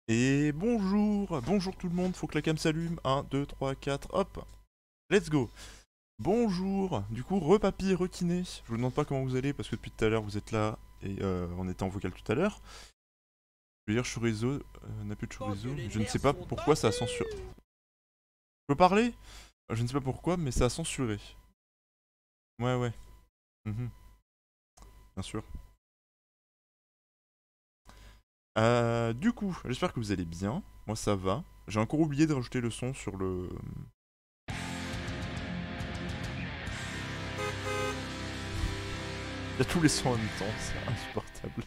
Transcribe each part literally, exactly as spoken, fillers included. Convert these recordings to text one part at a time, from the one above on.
Et bonjour, bonjour tout le monde, faut que la cam s'allume. un, deux, trois, quatre, hop, let's go. Bonjour, du coup, repapi, rekiné. Je vous demande pas comment vous allez parce que depuis tout à l'heure vous êtes là et euh, on était en vocal tout à l'heure. Je veux dire chorizo, euh, n'a plus de chorizo. Je ne sais pas pourquoi ça a censuré. Je peux parler? Je ne sais pas pourquoi, mais ça a censuré. Ouais, ouais. Mhm, bien sûr. Euh, du coup, j'espère que vous allez bien. Moi ça va. J'ai encore oublié de rajouter le son sur le... Il y a tous les sons en même temps, c'est insupportable.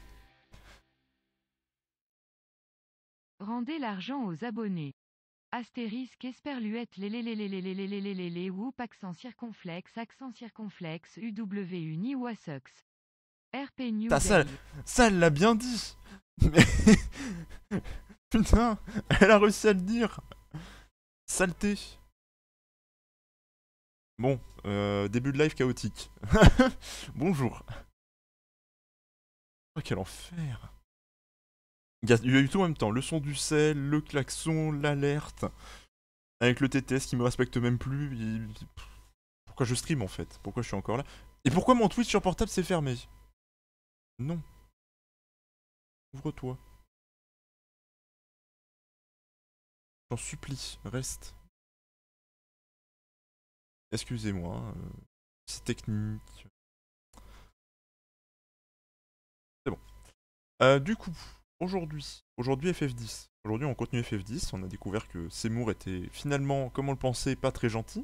Rendez l'argent aux abonnés. Astérisque esperluette lélélélélélélélélélélélé whoop accent circonflexe accent circonflexe U W uni wasux. R P New Putain, ça, Day. ça, elle l'a bien dit. Mais putain, elle a réussi à le dire. Saleté. Bon, euh, début de live chaotique. Bonjour. Oh, quel enfer. Il y, a, il y a eu tout en même temps. Le son du sel, le klaxon, l'alerte. Avec le T T S qui me respecte même plus. Il... Pourquoi je stream en fait? Pourquoi je suis encore là? Et pourquoi mon Twitch sur portable s'est fermé? Non. Ouvre-toi. J'en supplie, reste. Excusez-moi. Euh, c'est technique. C'est bon. Euh, du coup, aujourd'hui, aujourd'hui F F dix. Aujourd'hui, on continue F F dix. On a découvert que Seymour était finalement, comme on le pensait, pas très gentil.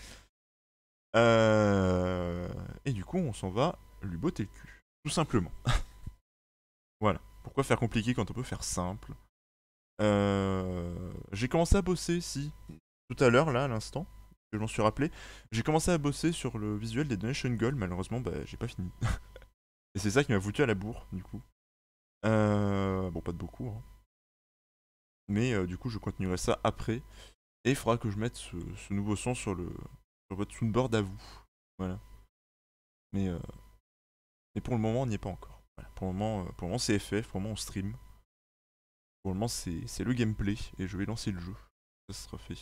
Euh... Et du coup, on s'en va lui botter le cul. Tout simplement. Voilà. Pourquoi faire compliqué quand on peut faire simple? euh... J'ai commencé à bosser, si, tout à l'heure, là, à l'instant, que je m'en suis rappelé. J'ai commencé à bosser sur le visuel des Donation Gold. Malheureusement, bah, j'ai pas fini. Et c'est ça qui m'a foutu à la bourre, du coup. Euh... Bon, pas de beaucoup, hein. Mais euh, du coup, je continuerai ça après. Et il faudra que je mette ce, ce nouveau son sur, le, sur votre soundboard à vous. Voilà. Mais, euh, mais pour le moment, on n'y est pas encore. Voilà. Pour le moment, euh, pour le moment c'est F F, pour le moment, on stream. Pour le moment, c'est, c'est le gameplay. Et je vais lancer le jeu. Ça sera fait.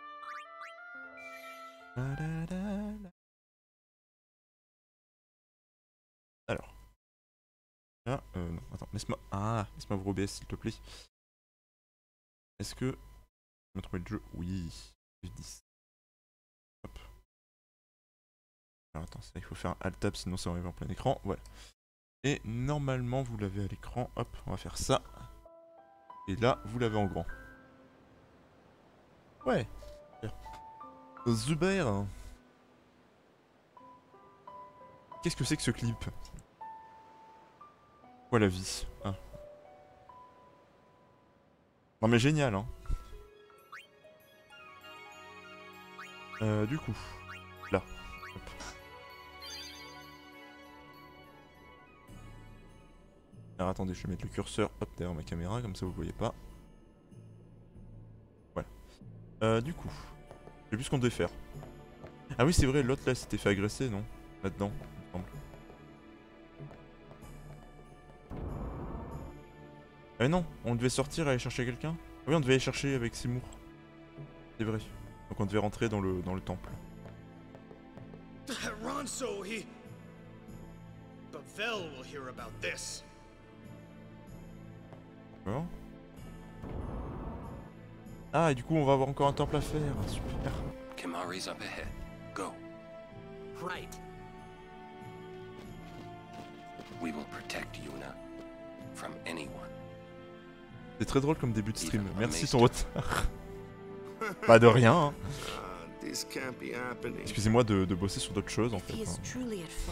Alors. Là, euh, non, attends, laisse-moi. Ah, laisse-moi ouvrir O B S, s'il te plaît. Est-ce que. Je vais trouver le jeu? Oui. F dix. Hop. Alors attends, ça, il faut faire un Alt-Tab, sinon ça arrive en plein écran. Voilà. Et normalement, vous l'avez à l'écran. Hop, on va faire ça. Et là, vous l'avez en grand. Ouais. Zuber. Qu'est-ce que c'est que ce clip? Quoi la vie? Ah. Non mais génial, hein. Euh, du coup, là. Hop. Alors attendez, je vais mettre le curseur hop derrière ma caméra, comme ça vous voyez pas. Voilà. Euh, du coup, je sais plus ce qu'on devait faire. Ah oui, c'est vrai, l'autre là s'était fait agresser, non? Là-dedans, il me semble. Ah non, on devait sortir et aller chercher quelqu'un? Ah oui, on devait aller chercher avec Seymour. C'est vrai. Donc on devait rentrer dans le, dans le temple. Ronso, he... Bavel will hear about this. D'accord. Ah, et du coup, on va avoir encore un temple à faire. Super. Kimari's up ahead. Go. Right. We will protect Yuna from anyone. C'est très drôle comme début de stream. Merci ton retard. Pas de rien. Hein. Excusez-moi de, de bosser sur d'autres choses en fait. Hein.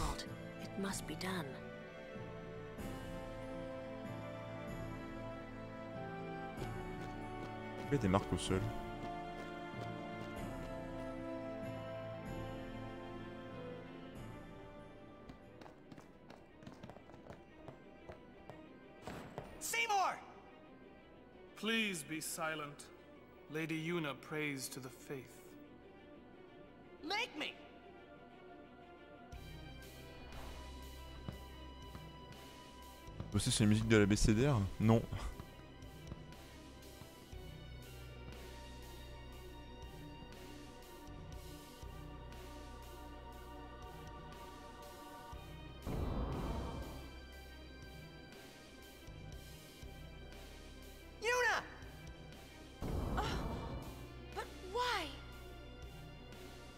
Il y a des marques au sol. Seymour! Please be silent. Lady Yuna prays to the faith. Make me! Bosser sur les musiques de la B C D R? Non.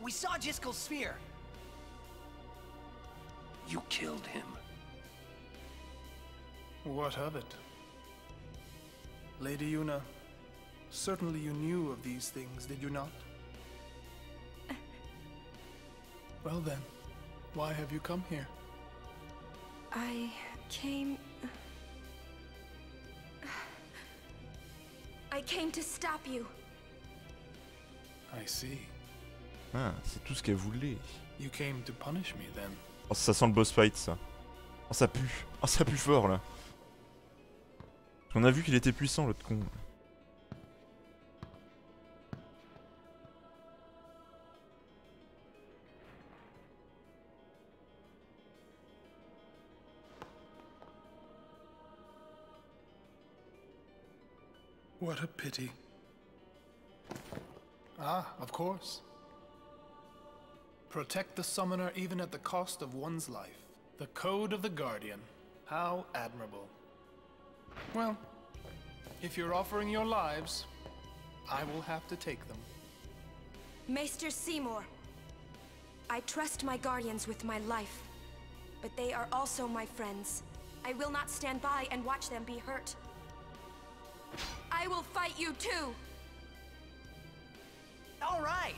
We saw Jiskel's sphere. You killed him. What of it? Lady Yuna, certainly you knew of these things, did you not? Well then, why have you come here? I came... I came to stop you. I see. Ah, c'est tout ce qu'elle voulait. You came to punish me then. Oh, ça sent le boss fight, ça. Oh, ça pue. Oh, ça pue fort, là. On a vu qu'il était puissant, l'autre con. What a pity. Ah, of course. Protect the summoner even at the cost of one's life. The code of the Guardian. How admirable. Well, if you're offering your lives, I will have to take them. Maester Seymour, I trust my guardians with my life, but they are also my friends. I will not stand by and watch them be hurt. I will fight you too! All right.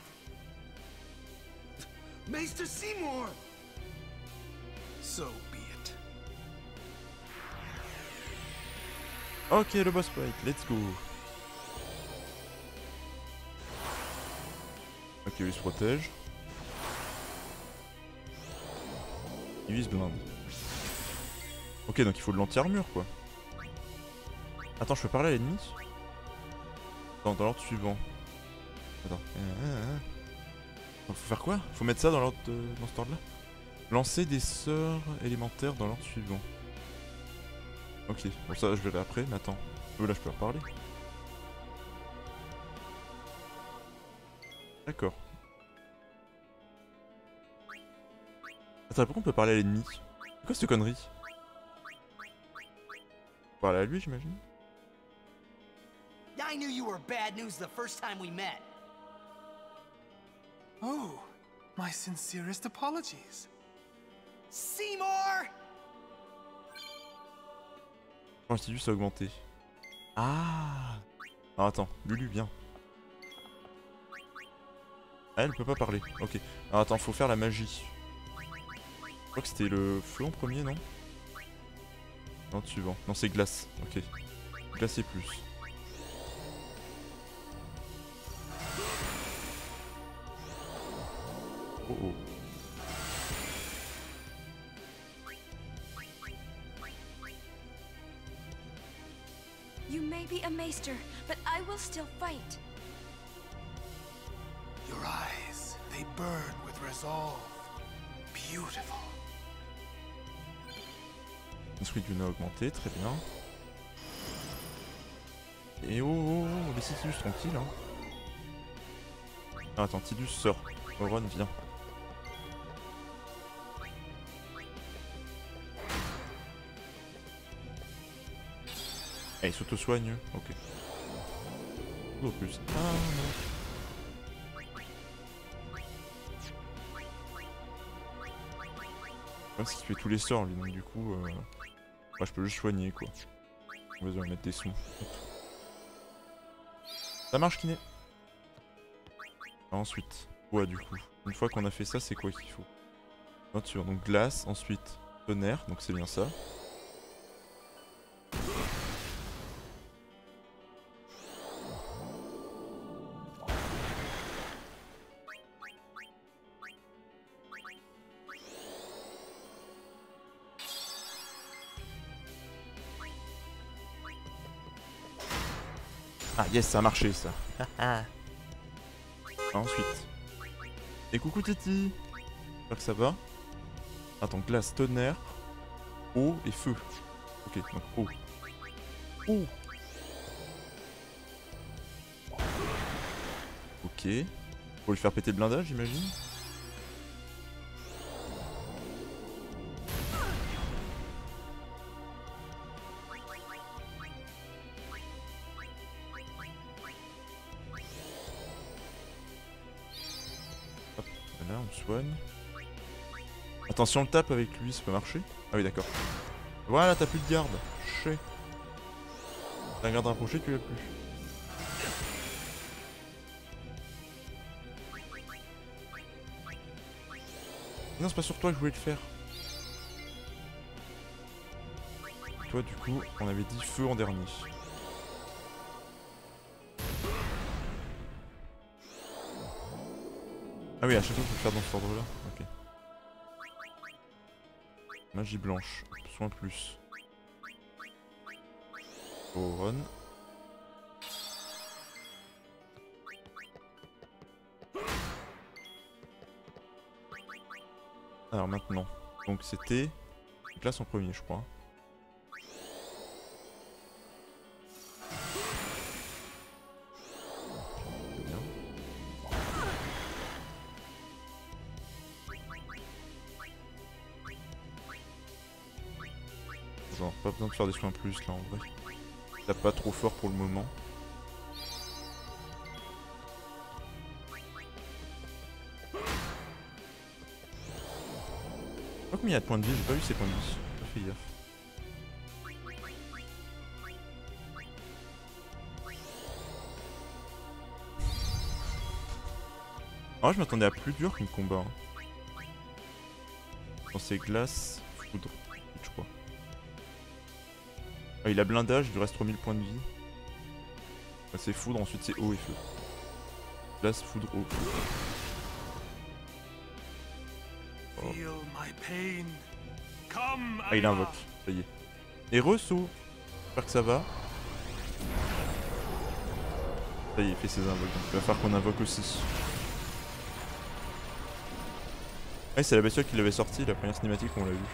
Maester Seymour! So be it. Ok, le boss fight, let's go. Ok, lui se protège. Il lui se blinde. Ok, donc il faut de l'anti-armure, quoi. Attends, je peux parler à l'ennemi? Dans, dans l'ordre suivant. Attends. Faut faire quoi? Faut mettre ça dans l'ordre de... dans cet ordre-là? Lancer des sorts élémentaires dans l'ordre suivant. Ok, bon ça je verrai après, mais attends. Oh, là je peux reparler. D'accord. Attends, pourquoi on peut parler à l'ennemi? C'est quoi cette connerie? Parler à lui, j'imagine? I knew you were bad news the first time we met. Oh, my sincerest apologies. Seymour! Constitutus a augmenté. Ah! Alors attends, Lulu, viens. Ah, elle peut pas parler. Ok. Alors attends, faut faire la magie. Je crois que c'était le feu en premier, non? Non, le suivant. Non, c'est glace. Ok. Glace et plus. Oh oh. You may be a maester, but I will still fight. Your eyes, they burn with resolve. Beautiful. L'esprit du Yuna a augmenté, très bien. Et oh oh oh, laissez Tidus tranquille hein. Ah, attends, Tidus sort. Auron, viens. Ah, il s'auto-soigne, ok. Ou en plus. Ah non. Ouais, c'est qu'il fait tous les sorts lui, donc du coup. Euh... Bah, je peux juste soigner quoi. Vas-y, on va mettre des sons. Ça marche, Kiné. Ensuite, ouais, du coup. Une fois qu'on a fait ça, c'est quoi qu'il faut? Peinture, donc glace, ensuite tonnerre, donc c'est bien ça. Ah yes, ça a marché ça. Ensuite. Et coucou Titi. J'espère que ça va. Attends, glace, tonnerre, eau et feu. Ok, donc eau. Eau. Ok. Faut lui faire péter le blindage, j'imagine. me soigne. Attends, si on le tape avec lui, ça peut marcher? Ah oui, d'accord. Voilà, t'as plus de garde. Chais. T'as un garde rapproché, tu l'as plus. Non, c'est pas sur toi que je voulais le faire. Toi, du coup, on avait dit feu en dernier. Ah oui, à chaque fois, il faut le faire dans cet ordre-là. Ok. Magie blanche. Soin plus. Oh, run. Alors maintenant. Donc c'était... Glace en premier, je crois. C'est bien. Genre, pas besoin de faire des soins plus là en vrai. Tape pas trop fort pour le moment. Je sais pas combien il y a de points de vie, j'ai pas vu ses points de vie. J'ai pas fait gaffe. En vrai, je m'attendais à plus dur qu'une combat. Hein. Dans ces glaces, foudre, je crois. Ah, il a blindage, il lui reste trois mille points de vie. Ah, c'est foudre, ensuite c'est eau et feu. Glace, foudre, eau, feu. Oh. Ah, il invoque, ça y est. Et re-saut. J'espère que ça va. Ça y est, il fait ses invoques. Donc il va falloir qu'on invoque aussi. Ah, c'est la bestiole qui l'avait sorti, la première cinématique on l'a vu.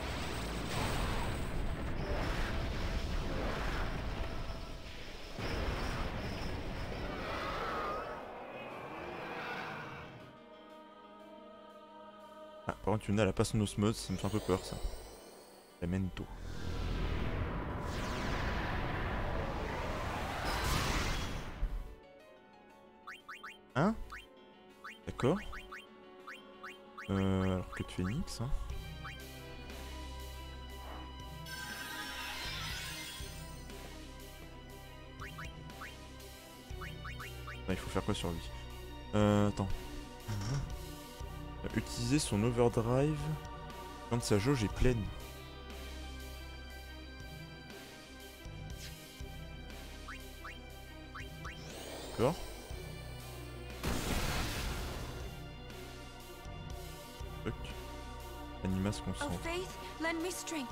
Ah, par contre, Yuna elle a pas son osmose, ça me fait un peu peur ça. La mento. Hein? D'accord. Euh, alors que de phénix, hein. Ah, il faut faire quoi sur lui? Euh, attends. Mmh. Utiliser son overdrive quand sa jauge est pleine. D'accord. Anima se concentre. Oh Faith, lend me strength.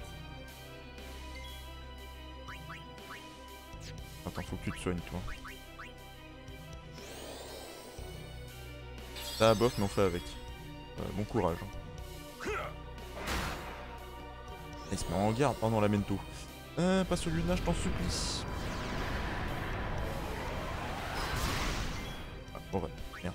Attends, faut que tu te soignes toi. Ça bof mais on fait avec. Euh, bon courage. Hein. Il se met en garde. Oh non, la mento. Euh, pas sur Luna, je t'en supplie. Ah, bon, ouais, merde.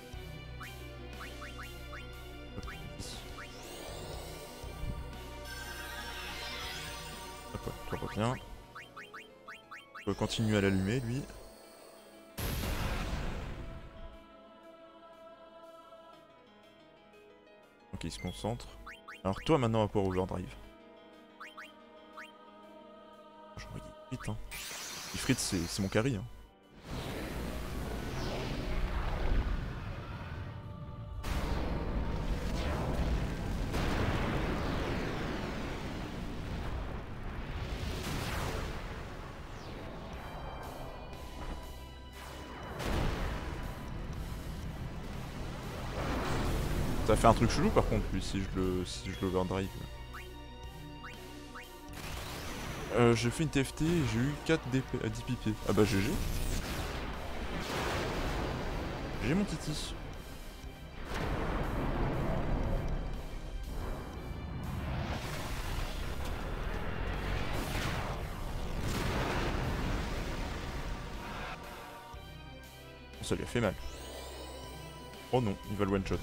Hop, toi reviens. On va continuer à l'allumer lui. Ok, il se concentre. Alors toi maintenant on va pouvoir overdrive. J'aurais dit vite hein. Ifrit c'est mon carry hein. Ça fait un truc chelou par contre lui si je le si je l'overdrive. Euh, j'ai fait une T F T et j'ai eu quatre D P, dix P P. Ah bah G G. J'ai mon titi. Ça lui a fait mal. Oh non, il va le one shot.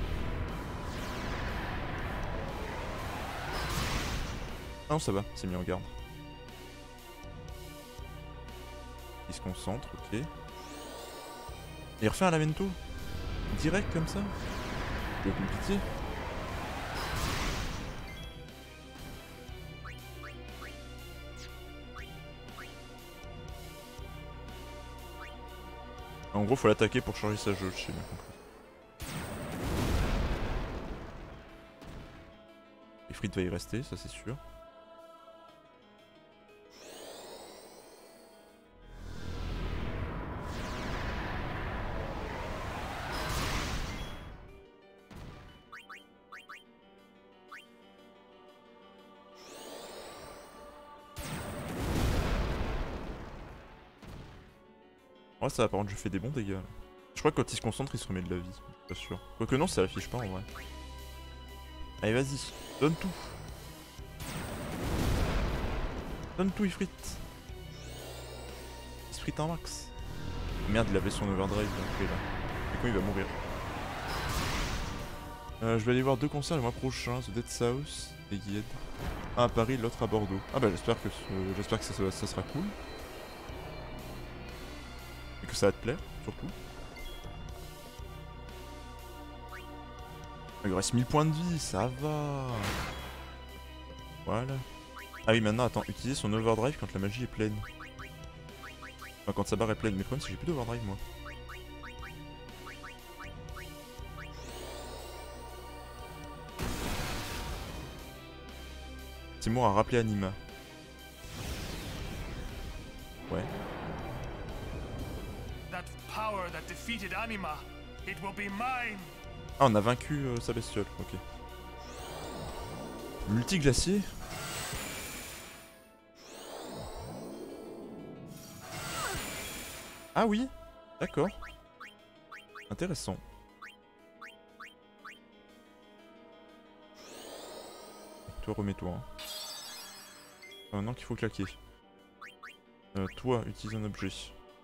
Non, ça va, c'est mis en garde. Il se concentre, ok. Et il refait un lamento. Direct comme ça. Tu as plus pitié. En gros, faut l'attaquer pour changer sa jauge, j'ai bien compris. Et Ifrit va y rester, ça c'est sûr. Ouais, ça va, par contre, je fais des bons dégâts. Là. Je crois que quand il se concentre, il se remet de la vie. Pas sûr. Quoique non, ça l'affiche pas en vrai. Allez, vas-y, donne tout. Donne tout, Ifrit. Ifrit en max. Merde, il avait son overdrive donc là. Du coup, il va mourir. Euh, je vais aller voir deux concerts le mois prochain, The Dead South et Guide. Un à Paris, l'autre à Bordeaux. Ah bah j'espère que, ce... j'espère que ça, ça, ça sera cool. Et que ça va te plaire, surtout. Il reste mille points de vie, ça va. Voilà. Ah oui, maintenant, attends, utiliser son overdrive quand la magie est pleine. Enfin, quand sa barre est pleine. Mais le problème, c'est que j'ai plus d'overdrive, moi. Seymour a rappelé Anima. Ouais. That power that defeated Anima, it will be mine. Ah, on a vaincu euh, sa bestiole, ok. Multiglacier. Ah oui, d'accord. Intéressant. Toi, remets-toi. Hein. Maintenant qu'il faut claquer. Euh, toi, utilise un objet.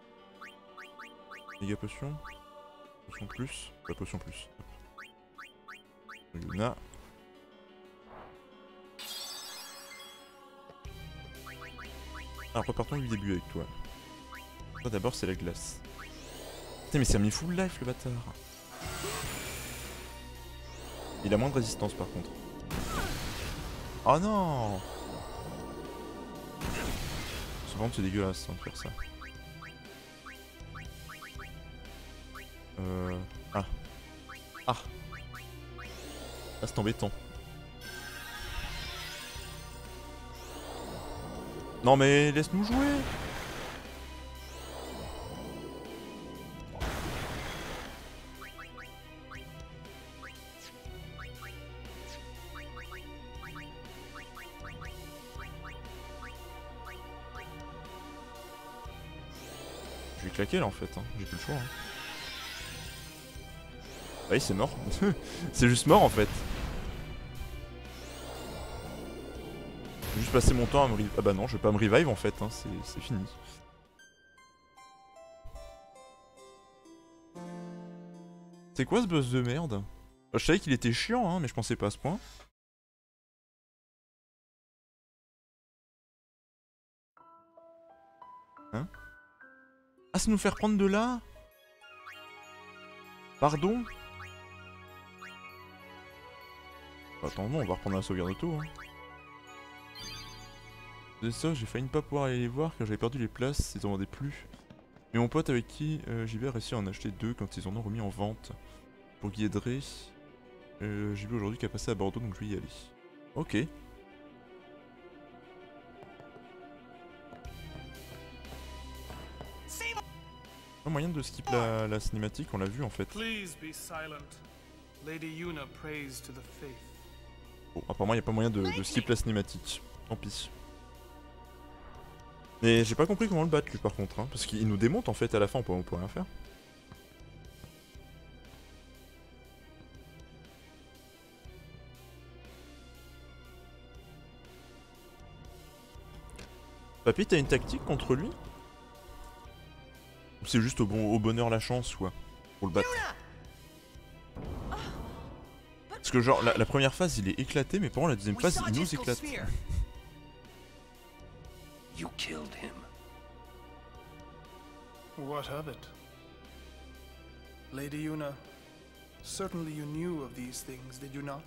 Méga potion. Potion plus. La potion plus. Luna. Alors repartons du début avec toi. Toi d'abord c'est la glace. Putain mais ça a mis full life le bâtard. Il a moins de résistance par contre. Oh non. Souvent c'est dégueulasse hein, de faire ça. Euh... Ah. Ah. Ah c'est embêtant. Non mais laisse-nous jouer. Je vais claquer là en fait, hein. J'ai plus le choix. Hein. Ah oui c'est mort. C'est juste mort en fait. Je vais juste passer mon temps à me revive. Ah bah non, je vais pas me revive en fait, hein. C'est fini. C'est quoi ce boss de merde? Je savais qu'il était chiant, hein, mais je pensais pas à ce point. Hein? Ah, c'est nous faire prendre de là? Pardon? Attends, non, on va reprendre la sauvegarde auto. Hein. C'est ça, j'ai failli ne pas pouvoir aller les voir car j'avais perdu les places, ils en vendaient plus. Mais mon pote avec qui euh, j'y vais a réussi à en acheter deux quand ils en ont remis en vente. Pour Guédré, euh, j'ai vu aujourd'hui qu'à passer à Bordeaux donc je vais y aller. Ok. Pas moyen de skip la, la cinématique, on l'a vu en fait. Please be silent. Lady Yuna prays to the faith. Bon, apparemment il n'y a pas moyen de, de skip la cinématique. Tant pis. Mais j'ai pas compris comment le battre lui par contre, hein, parce qu'il nous démonte en fait à la fin, on peut, on peut rien faire. Papy, t'as une tactique contre lui? Ou c'est juste au, bon, au bonheur la chance quoi, pour le battre? Parce que genre la, la première phase il est éclaté, mais pendant la deuxième phase il nous éclate. You killed him. What of it? Lady Yuna, Certainly you knew of these things, did you not?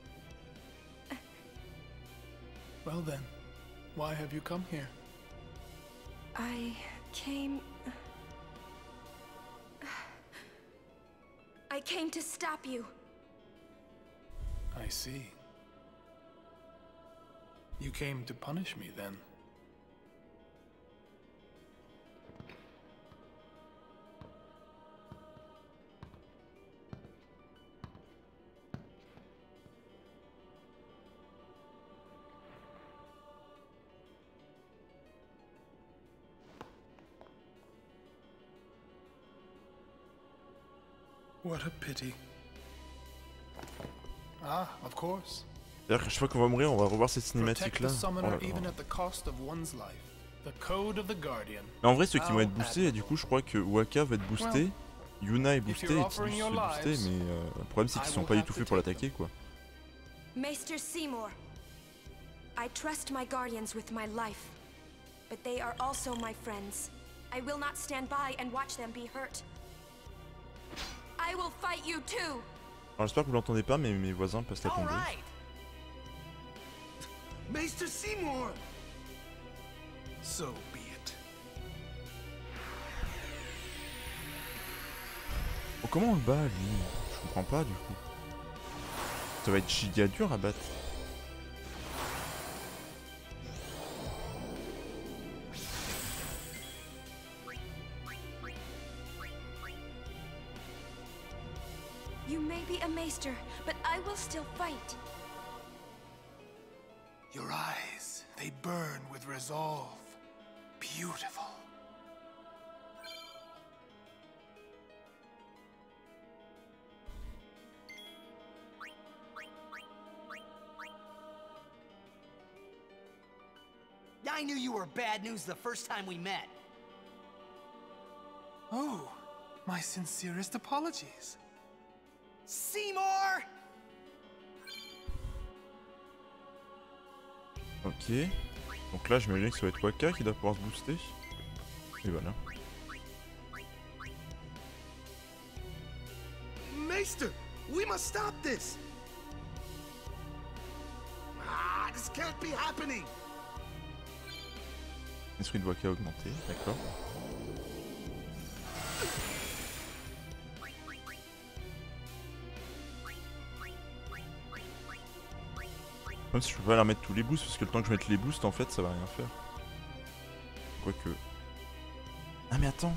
Well then, why have you come here? I came... I came to stop you. I see. You came to punish me then. What a pity. Ah, of course. C'est-à-dire qu'à chaque fois qu'on va mourir, on va revoir cette cinématique Protect là. the Oh summoner là là. even at the cost of one's life. The code of the guardian. Mais en vrai, ceux qui vont être boostés, et du coup, je crois que Wakka va être boosté, Yuna est boosté, et Tidus est boosté, mais euh, le problème c'est qu'ils sont pas étouffés pour l'attaquer quoi. Maester Seymour, I trust my guardians with my life, but they are also my friends. I will not stand by and watch them be hurt. I will fight you too. Alors j'espère que vous l'entendez pas, mais mes voisins passent la All tomber. right. Maester Seymour! So be it. Oh, comment on le bat lui? Je comprends pas du coup. Ça va être giga dur à battre. You may be a maester, but I will still fight. Your eyes, they burn with resolve. Beautiful. I knew you were bad news the first time we met. Oh, my sincerest apologies. Seymour! Ok. Donc là, j'imagine que ça va être Wakka qui doit pouvoir se booster. Et voilà. Maester, we must stop this. Ah, this can't be happening. L'esprit de Wakka a augmenté, d'accord. Même si je peux pas leur mettre tous les boosts, parce que le temps que je mette les boosts, en fait, ça va rien faire. Quoique... Ah mais attends.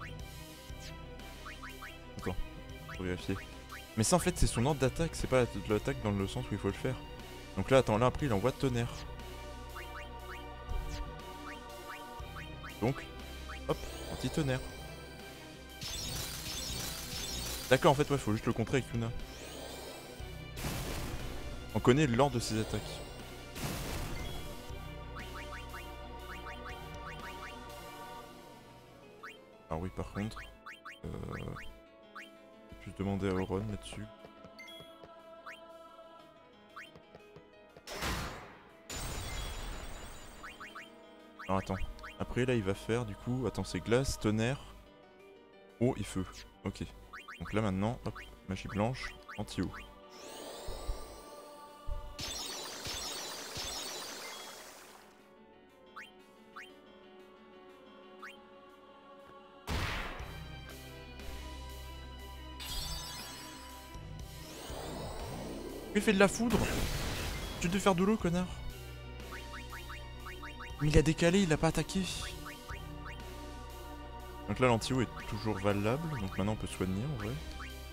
Attends, faut vérifier. Mais ça en fait c'est son ordre d'attaque, c'est pas de l'attaque dans le sens où il faut le faire. Donc là attends, là après il envoie tonnerre. Donc, hop, anti-tonnerre. D'accord, en fait ouais, faut juste le contrer avec Yuna. On connaît l'ordre de ses attaques. Ah oui, par contre, euh, je vais demander à Auron là-dessus. Alors attends, après là il va faire du coup, attends c'est glace, tonnerre, eau et feu. Ok, donc là maintenant, hop, magie blanche, anti-eau. Il fait de la foudre. Tu te faire de l'eau, connard. Mais il a décalé, il a pas attaqué. Donc là, l'anti-eau est toujours valable. Donc maintenant, on peut soigner en vrai.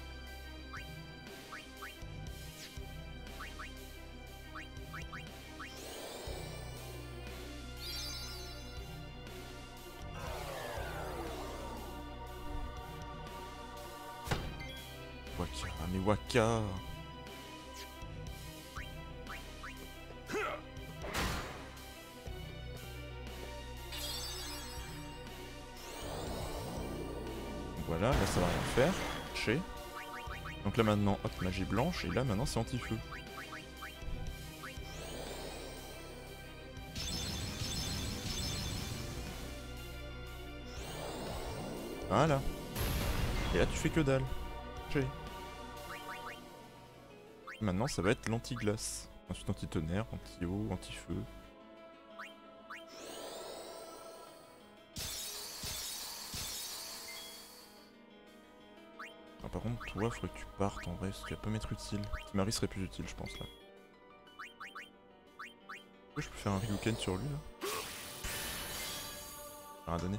Wakka, mais Wakka. Voilà, là ça va rien faire. Chez. Donc là maintenant, hop, magie blanche, et là maintenant c'est anti-feu. Voilà. Et là tu fais que dalle. Chez. Maintenant ça va être l'anti-glace. Ensuite anti-tonnerre, anti-eau, anti-feu. Ah, par contre toi faudrait que tu partes en vrai, parce que tu vas pas m'être utile. Timari serait plus utile je pense là. Je peux faire un Ryuken sur lui là. Ça n'a rien donné.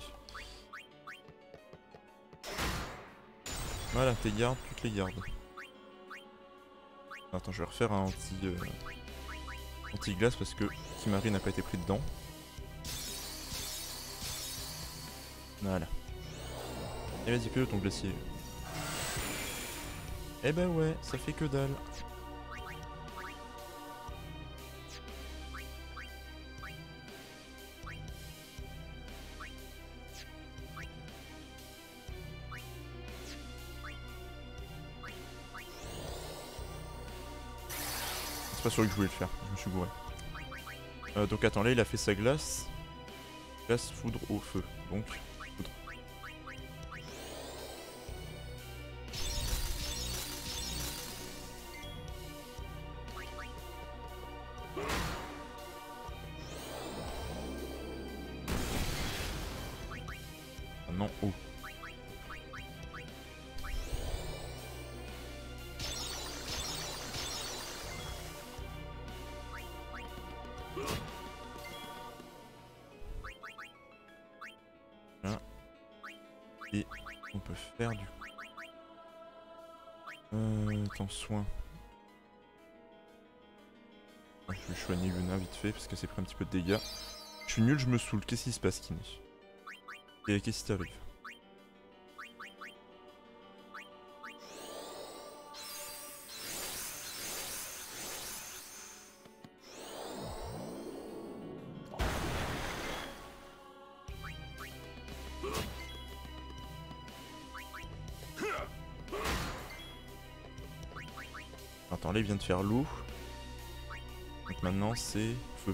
Voilà, tes gardes, tu te les gardes. Attends, je vais refaire un anti, euh, anti-glace parce que Kimari n'a pas été pris dedans. Voilà. Et vas-y, que ton glacier. Eh ben ouais, ça fait que dalle. C'est pas sûr que je voulais le faire, je me suis gouré. Euh, donc attends, là il a fait sa glace. Glace, foudre, au feu. Donc, foudre. Maintenant, eau. Là. Et on peut faire du... Euh... Attends, soin. Ouais, je vais soigner Yuna vite fait parce que c'est pris un petit peu de dégâts. Je suis nul, je me saoule. Qu'est-ce qui se passe, Kiné? Et qu'est-ce qui t'arrive? Attends, là il vient de faire l'eau. Donc maintenant c'est feu.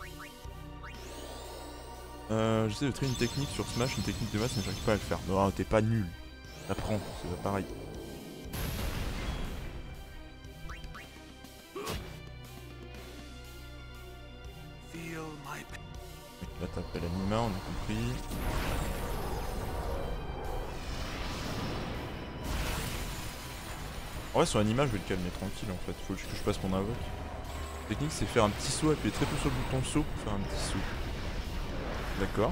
Euh, J'essaie de créer une technique sur Smash, une technique de masse, mais j'arrive pas à le faire. Non, t'es pas nul. T'apprends, c'est pas pareil. Là t'appelles Anima, on a compris. En vrai sur Anima je vais le calmer tranquille en fait, faut juste que je passe mon invoque. La technique c'est faire un petit saut, appuyer très peu sur le bouton saut pour faire un petit saut. D'accord.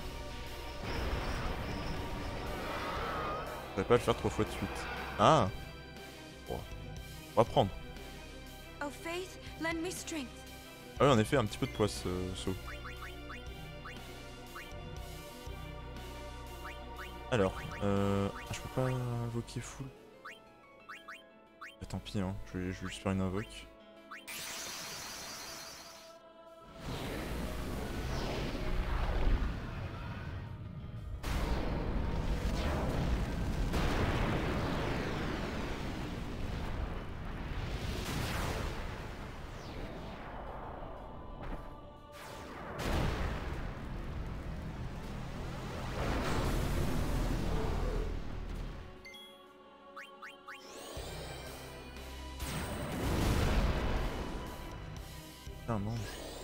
Je vais pas le faire trois fois de suite. Ah bon. On va prendre. Oh Faith, lend me strength. Ah oui en effet un petit peu de poisse euh, saut. Alors, euh... ah, je peux pas invoquer full. Ah, tant pis hein, je vais, je vais juste faire une invoque. Putain, mange.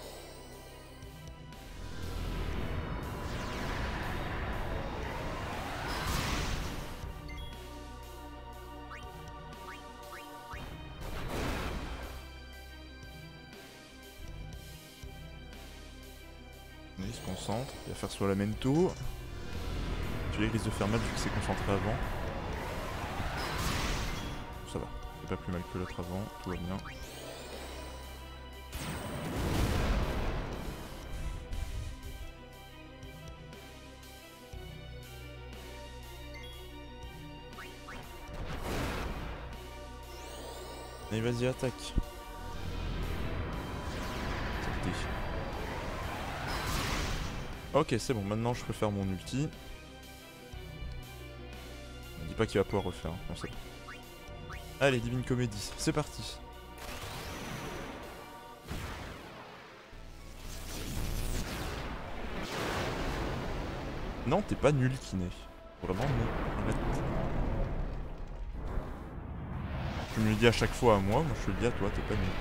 Il se concentre, il va faire sur la Mento. Tu vois, il risque de faire mal vu que c'est concentré avant. Ça va, c'est pas plus mal que l'autre avant, tout va bien. Allez, vas-y, attaque. Ok, c'est bon, maintenant je peux faire mon ulti. Ne dis pas qu'il va pouvoir refaire, hein. Non, c'est bon. Allez, Divine Comédie, c'est parti. Non, t'es pas nul, Kiné. Vraiment, non. Arrête. Tu me le dis à chaque fois à moi, moi je te le dis à toi, t'es pas nul.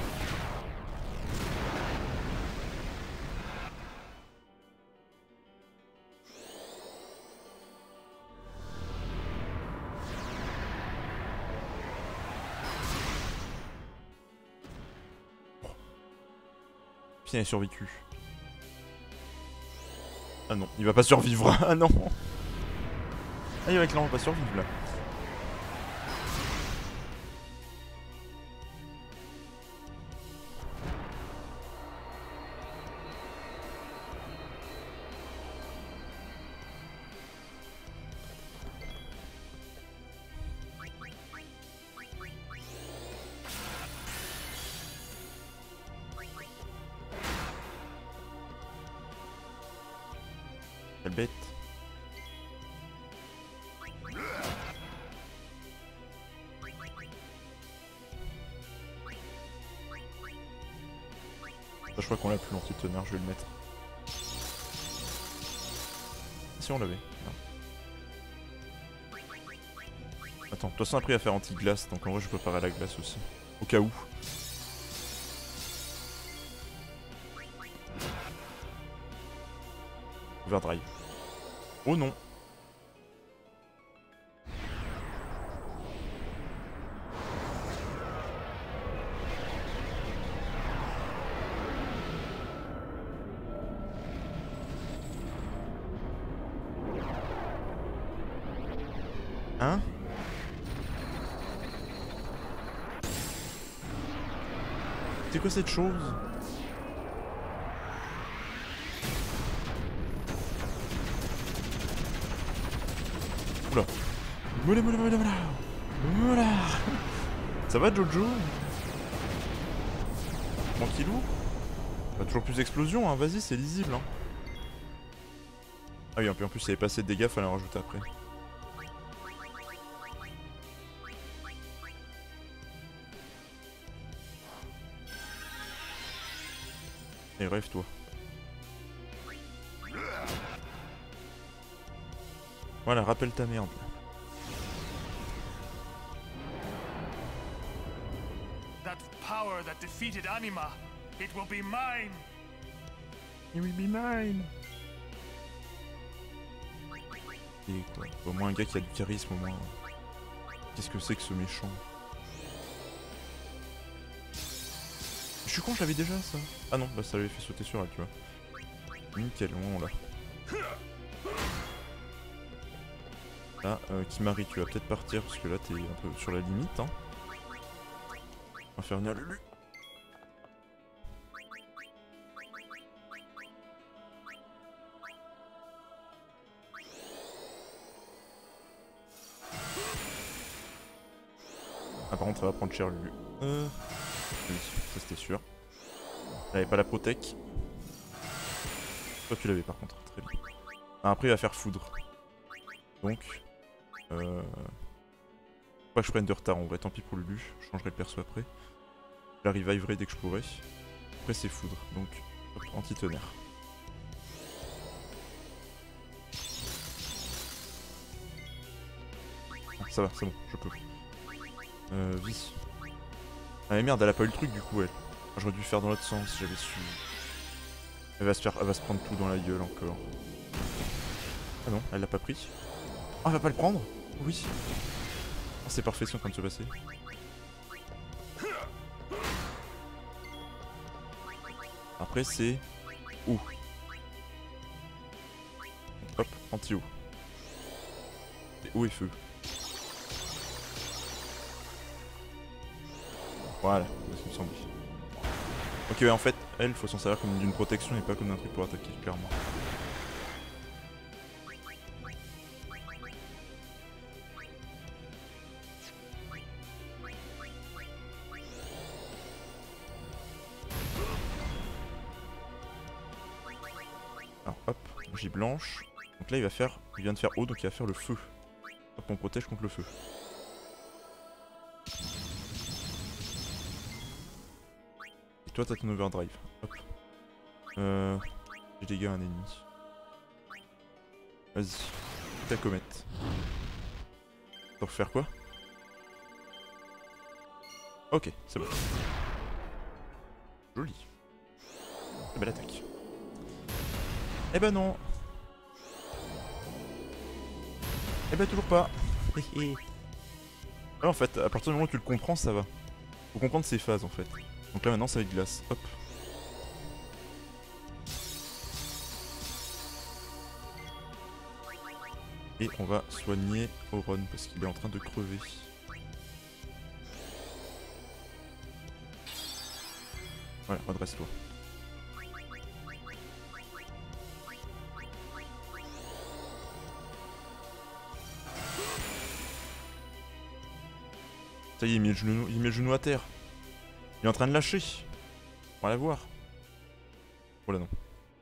Putain, il a survécu. Ah non, il va pas survivre. Ah non. Ah il va clairement pas survivre là. Quelle bête. Ça, je crois qu'on l'a plus l'anti-tonnerre, je vais le mettre. Si on l'avait. Attends, de toute façon après il va faire anti-glace, donc en vrai je préparerai la glace aussi. Au cas où. Overdrive. Oh non. Hein? C'est quoi cette chose? Oula. Moula moula moula moula. Moula. Ça va Jojo? Tranquillou? Bah, toujours plus d'explosions, hein. Vas-y, c'est lisible. Hein. Ah oui, en plus, il y avait pas assez de dégâts, fallait en rajouter après. Et rêve toi. Voilà, rappelle ta merde. That power that defeated Anima, it will be mine. It will be mine. Et quoi, au moins un gars qui a du charisme au moins. Qu'est-ce que c'est que ce méchant? Je suis con, je l'avais déjà ça. Ah non, bah ça l'avait fait sauter sur elle, tu vois. Nickel, on l'a. Là, euh, Kimari, tu vas peut-être partir parce que là t'es un peu sur la limite. Hein. On va faire venir Lulu. Ah, par contre, ça va prendre cher Lulu. Euh... Oui, ça c'était sûr. Elle avait pas la protec. Toi tu l'avais par contre, très bien. Ah, après il va faire foudre. Donc... Euh... Faut pas que je prenne de retard en vrai, tant pis pour Lulu, je changerai le perso après. J'arrive à ivrer dès que je pourrai. Après c'est foudre, donc anti-tonnerre. Ah, ça va, c'est bon, je peux. Euh, vie. Ah mais merde, elle a pas eu le truc du coup elle. J'aurais dû faire dans l'autre sens, j'avais su. Elle va se faire, elle va se prendre tout dans la gueule encore. Ah non, elle l'a pas pris. Ah, elle va pas le prendre? Oui. Oh, c'est parfait ce qui est en train de se passer. Après c'est... Ouh. Hop, anti-eau. Et eau et feu. Voilà, c'est ce qui me semblait. Ok, ouais, en fait, elle, faut s'en servir comme d'une protection et pas comme d'un truc pour attaquer, clairement. Alors, hop, magie blanche. Donc là, il va faire, il vient de faire eau, donc il va faire le feu. Hop, on protège contre le feu. Toi t'as ton overdrive. Hop. Euh. J'ai dégâts à un ennemi. Vas-y. Ta comète. Pour faire quoi? Ok, c'est bon. Joli. Très belle attaque. Eh ben non. Eh ben toujours pas. Ah, en fait, à partir du moment où tu le comprends, ça va. Faut comprendre ses phases en fait. Donc là maintenant ça va être glace. Hop. Et on va soigner Auron parce qu'il est en train de crever. Voilà, redresse-toi. Ça y est, il met le genou, il met le genou à terre. Il est en train de lâcher. On va la voir. Oh là non.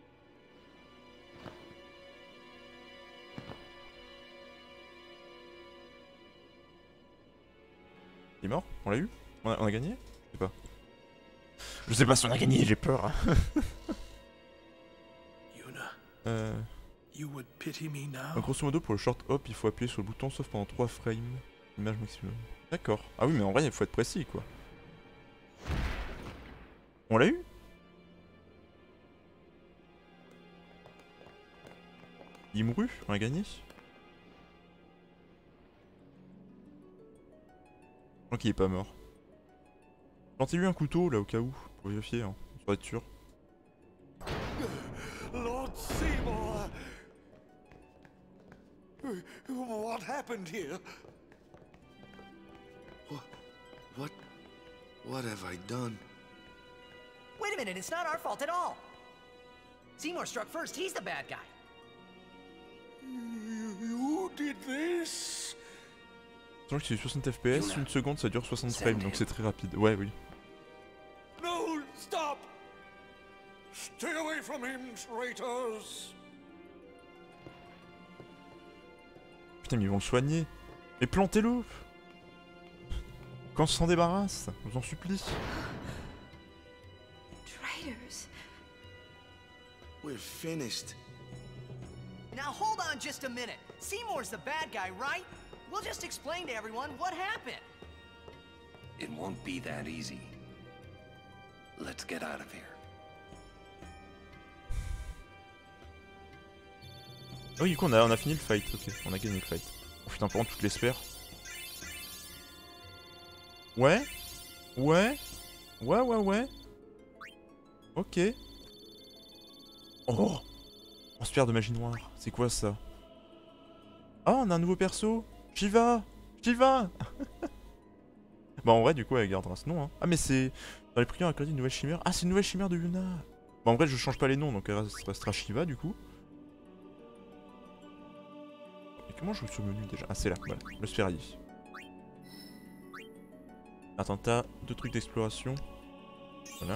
Il est mort? On l'a eu? On a, on a gagné? Je sais pas. Je sais pas si on a gagné, j'ai peur. Hein. Yuna, euh... you would pity me now? Donc, grosso modo, pour le short hop, il faut appuyer sur le bouton sauf pendant trois frames. Image maximum. D'accord. Ah oui, mais en vrai, il faut être précis, quoi. On l'a eu? Il mourut? On a gagné? Je crois qu'il est pas mort. Plantez-lui un couteau, là, au cas où. Pour vérifier, hein. Pour être sûr. Lord Seymour! What happened here? What? What? What have I done? Wait a minute, it's not our fault at all. Seymour struck first, he's the bad guy. You, you did this? Je que c'est soixante F P S, une seconde ça dure soixante frames, donc c'est très rapide. Ouais, oui. No, stop! Stay away from him, traitors! Putain, mais ils vont le soigner. Mais plantez-le! Quand on s'en débarrasse, je vous en supplie. Traitors. We're finished. Now hold on just a minute. Seymour's the bad guy, right? We'll just explain to everyone what happened. It won't be that easy. Let's get out of here. Oh, du coup, on a, on a fini le fight. Ok, on a gagné le fight. Oh putain, par contre, toutes les sphères. Ouais. Ouais. Ouais, ouais, ouais. Ok. Oh, on se perd de magie noire. C'est quoi ça? Ah, on a un nouveau perso. Shiva. Shiva. Bah en vrai, du coup, elle gardera ce nom. Hein. Ah, mais c'est... Dans les prières, on a une nouvelle chimère. Ah, c'est une nouvelle chimère de Yuna. Bah en vrai, je change pas les noms, donc elle restera Shiva, du coup. Et comment je joue sur le menu, déjà? Ah, c'est là, voilà. Le sphérié. Attends, t'as deux trucs d'exploration. Voilà.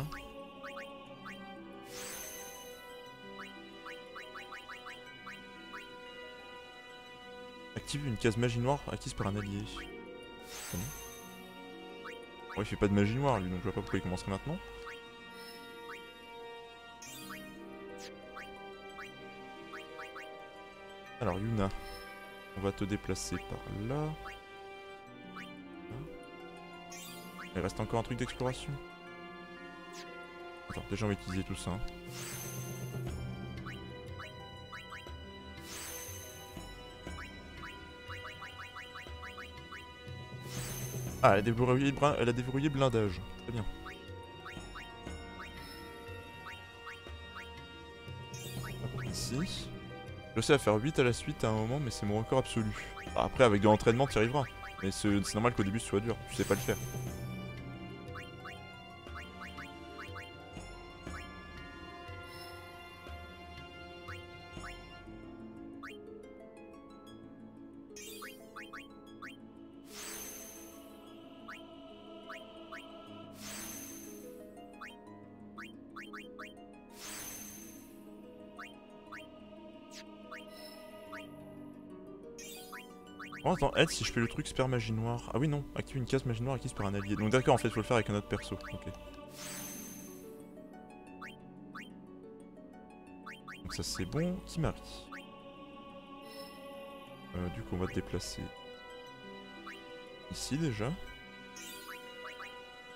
Active une case magie noire acquise par un allié. Bon. Bon, il fait pas de magie noire lui, donc je vois pas pourquoi il commencerait maintenant. Alors Yuna, on va te déplacer par là. Il reste encore un truc d'exploration. Attends, déjà on va utiliser tout ça. Hein. Ah, elle a déverrouillé, elle a déverrouillé blindage. Très bien. Ici. Je sais à faire huit à la suite à un moment, mais c'est mon record absolu. Après, avec de l'entraînement, tu y arriveras. Mais c'est normal qu'au début ce soit dur. Tu sais pas le faire. Oh, attends, aide si je fais le truc super magie noire. Ah oui, non, active une case magie noire acquise par un allié. Donc d'accord, en fait, il faut le faire avec un autre perso. Ok. Donc ça c'est bon. Kimari. Euh, du coup, on va te déplacer ici déjà.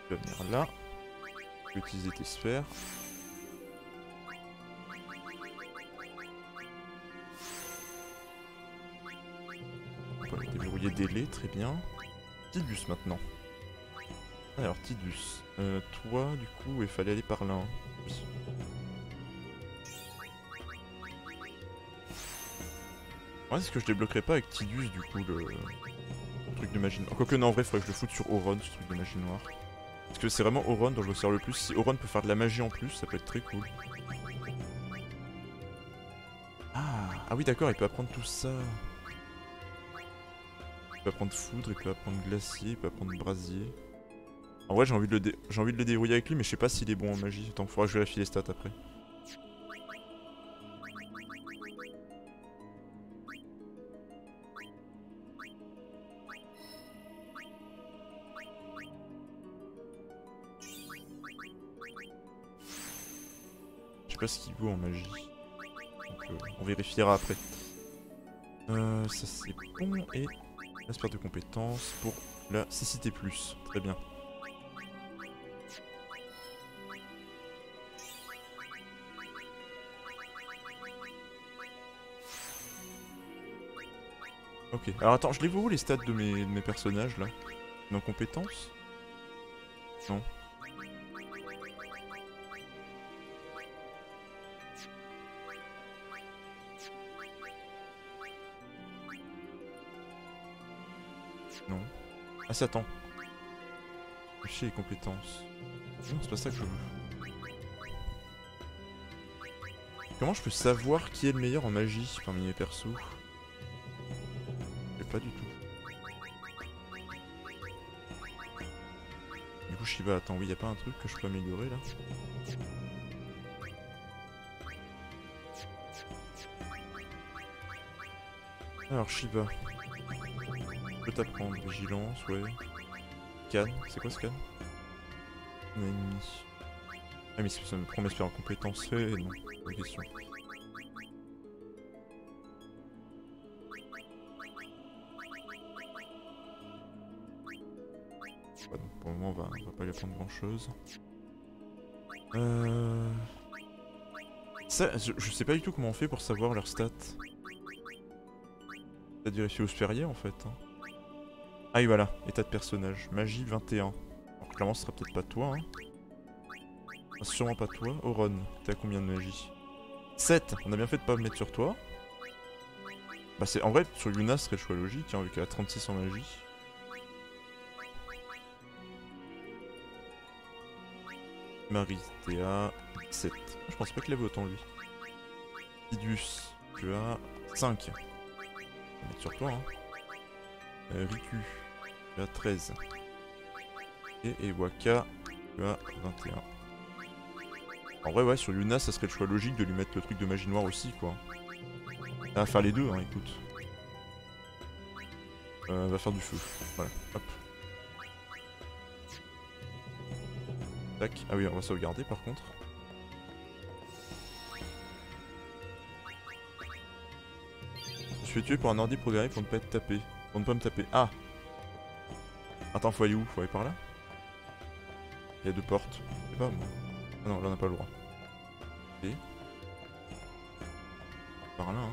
Tu vas venir là. Tu peux utiliser tes sphères. On va déverrouiller délai, très bien. Tidus maintenant. Alors Tidus, euh, toi du coup il fallait aller par là. Hein. Oui. Ouais, est-ce que je débloquerai pas avec Tidus du coup le, le truc de magie noire. Quoique non, en vrai il faudrait que je le foute sur Auron ce truc de magie noire. Parce que c'est vraiment Auron dont je me sers le plus. Si Auron peut faire de la magie en plus, ça peut être très cool. Ah, ah oui d'accord, il peut apprendre tout ça. Il peut apprendre foudre, il peut apprendre glacier, il peut apprendre brasier. En vrai j'ai envie de le dé... j'ai envie de le débrouiller avec lui mais je sais pas s'il est bon en magie. Attends, il faudra que je vérifie les stats après. Je sais pas ce qu'il vaut en magie. Donc, euh, on vérifiera après. Euh, ça c'est bon et l'aspect de compétences pour la cécité plus. Très bien. Ok, alors attends, je les vois où les stats de mes, de mes personnages là? Nos compétences? Non. Non. Ah, c'est attends. Afficher les compétences. Non, c'est pas ça que je veux. Comment je peux savoir qui est le meilleur en magie parmi mes persos? Je sais pas du tout. Du coup, Shiva, attends, oui, y a pas un truc que je peux améliorer là? Alors, Shiva. Je peux t'apprendre vigilance, ouais. Canne, c'est quoi ce canne? Un ennemi. Ah, mais ça me promet de faire en compétence, ouais, non, pas de question. Ouais, donc pour le moment, on va, on va pas lui apprendre grand chose. Euh... Ça, je, je sais pas du tout comment on fait pour savoir leurs stats. Peut-être vérifier au sphérié en fait. Hein. Ah oui voilà, état de personnage. Magie vingt et un. Alors clairement ce sera peut-être pas toi. Hein. Sûrement pas toi. Auron, t'es à combien de magie? sept. On a bien fait de pas me mettre sur toi. Bah c'est en vrai sur Yuna ce serait le choix logique, hein, vu qu'elle a trente-six en magie. Marie, t'es à sept. Je pense pas qu'il avait autant lui. Tidus, tu as cinq. On va mettre sur toi hein. Euh, Riku, tu as treize. Et Ewaka, tu as vingt et un. En vrai ouais sur Yuna ça serait le choix logique de lui mettre le truc de magie noire aussi quoi. Ça va faire les deux hein écoute. Euh, on va faire du feu. Voilà, hop. Tac. Ah oui on va sauvegarder par contre. Je suis tué pour un ordi programmé pour ne pas être tapé. Pour ne pas me taper. Ah. Attends faut aller où? Faut aller par là? Il y a deux portes. Je sais pas moi. Ah non là on n'a pas le droit. Ok. Par là hein.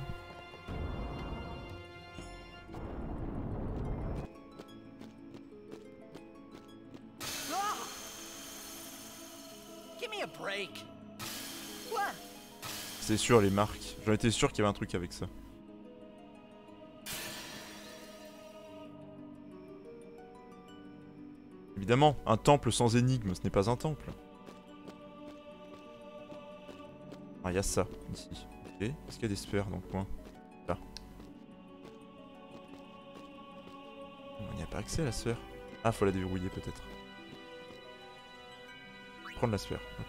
Give me a break. What? C'est sûr les marques. J'en étais sûr qu'il y avait un truc avec ça. Évidemment, un temple sans énigme, ce n'est pas un temple. Ah, il y a ça, ici. Ok, est-ce qu'il y a des sphères dans le coin? Là. Il n'y a pas accès à la sphère. Ah, faut la déverrouiller peut-être. Prendre la sphère. Hop.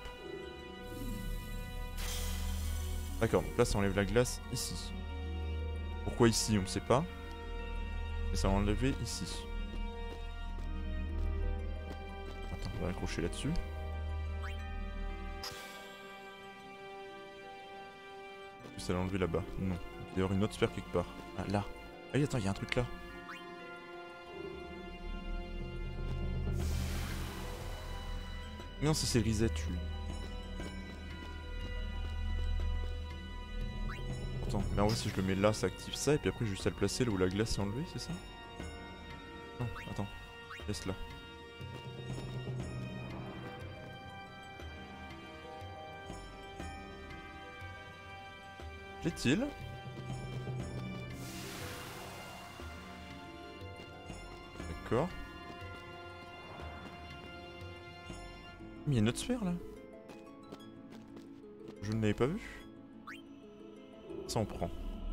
D'accord, donc là ça enlève la glace ici. Pourquoi ici, on ne sait pas. Mais ça va enlever ici. Attends, on va accrocher là-dessus. Ça l'a enlevé là-bas. Non. Il doit y avoir une autre sphère quelque part. Ah, là. Ah oui, attends, il y a un truc là. Non, ça c'est reset, lui. Attends, mais en vrai, si je le mets là, ça active ça, et puis après, juste à le placer là où la glace est enlevée, c'est ça? Non, attends. Laisse là. Plaît-il? D'accord. Mais il y a une autre sphère là. Je ne l'avais pas vu. Ça on prend.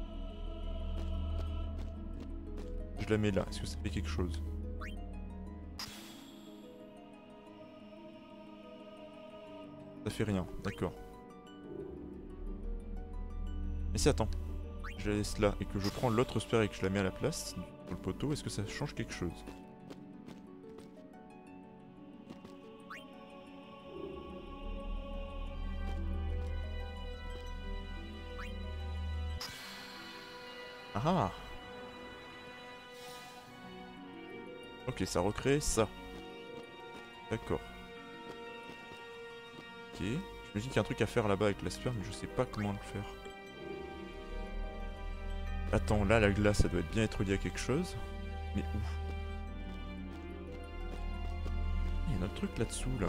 Je la mets là. Est-ce que ça fait quelque chose? Ça fait rien. D'accord. Et si attends, je la laisse là et que je prends l'autre sphère et que je la mets à la place sur le poteau, est-ce que ça change quelque chose? Ah! Ok, ça recrée ça. D'accord. Ok. Je me dis qu'il y a un truc à faire là-bas avec la sphère, mais je sais pas comment le faire. Attends, là, la glace, ça doit être bien être lié à quelque chose. Mais où? Il y a un autre truc là-dessous, là.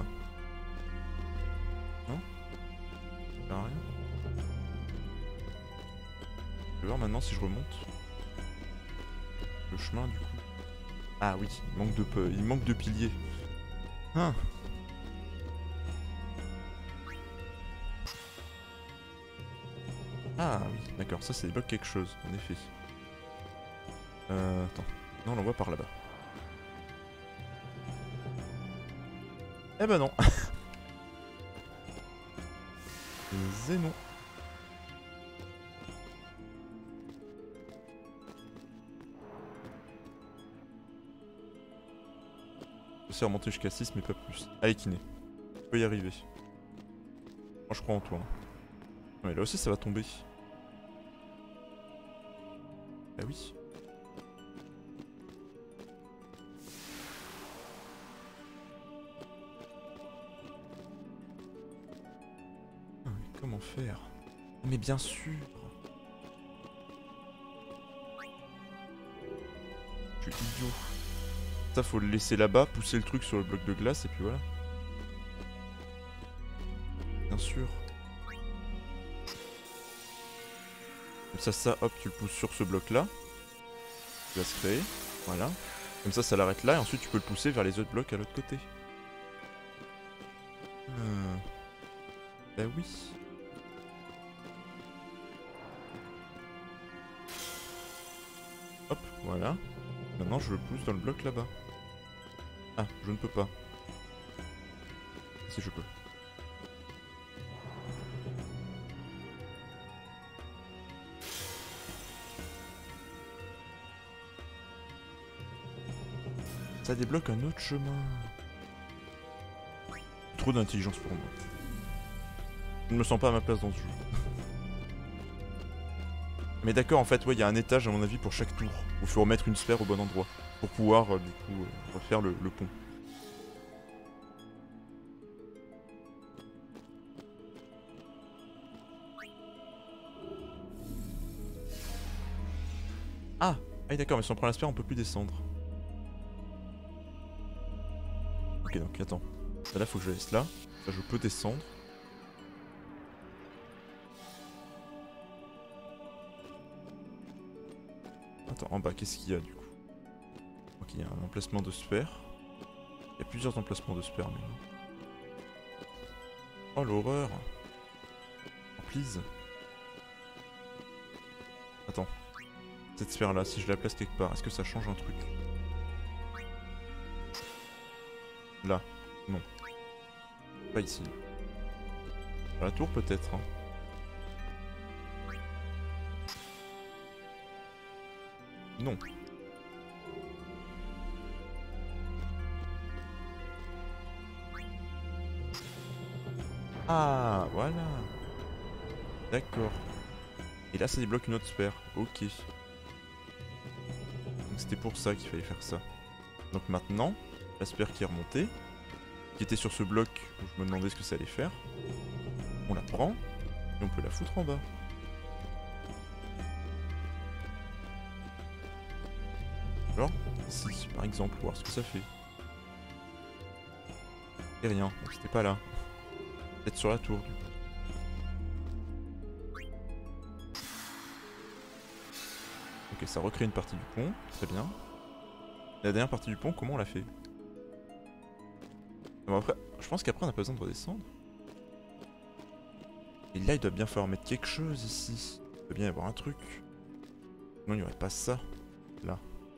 Non? Ça sert à rien. Je vais voir maintenant si je remonte. Le chemin, du coup. Ah oui, il manque de, peu... il manque de piliers. Ah. Ah oui, d'accord, ça, ça débloque quelque chose, en effet. Euh, attends. Non, on l'envoie par là-bas. Eh ben non. Zénon. Je sais remonter jusqu'à six mais pas plus. Allez Kiné. Tu peux y arriver. Moi je crois en toi. Hein. Ouais, là aussi ça va tomber. Ah oui. Ah, mais comment faire? Mais bien sûr. Je suis idiot. Ça faut le laisser là-bas, pousser le truc sur le bloc de glace et puis voilà. Bien sûr. Comme ça, ça, hop, tu le pousses sur ce bloc-là. Il va se créer, voilà. Comme ça, ça l'arrête là et ensuite tu peux le pousser vers les autres blocs à l'autre côté. Euh... Bah oui. Hop, voilà. Maintenant, je le pousse dans le bloc là-bas. Ah, je ne peux pas. Si je peux. Ça débloque un autre chemin. Trop d'intelligence pour moi. Je ne me sens pas à ma place dans ce jeu. Mais d'accord, en fait, ouais, il y a un étage à mon avis pour chaque tour. Où il faut remettre une sphère au bon endroit. Pour pouvoir, euh, du coup, euh, refaire le, le pont. Ah, ah d'accord, mais si on prend la sphère, on peut plus descendre. Ok, donc attends. Là, faut que je la laisse là. Là, je peux descendre. Attends, en bas, qu'est-ce qu'il y a du coup? Ok, il y a un emplacement de sphère. Il y a plusieurs emplacements de sphère, mais non. Oh, l'horreur! Oh, please! Attends. Cette sphère-là, si je la place quelque part, est-ce que ça change un truc? Là. Non. Pas ici. Dans la tour, peut-être, hein. Non. Ah, voilà. D'accord. Et là, ça débloque une autre sphère. Ok. Donc c'était pour ça qu'il fallait faire ça. Donc maintenant, la sphère qui est remontée. qui était sur ce bloc où je me demandais ce que ça allait faire. On la prend et on peut la foutre en bas. Alors, ici, par exemple, voir ce que ça fait. Et rien, donc c'était pas là. Peut-être sur la tour, du coup. Ok, ça recrée une partie du pont, très bien. La dernière partie du pont, comment on l'a fait? Bon, après, je pense qu'après on n'a pas besoin de redescendre. Et là il doit bien falloir mettre quelque chose ici. Il doit bien y avoir un truc. Non, il n'y aurait pas ça, là.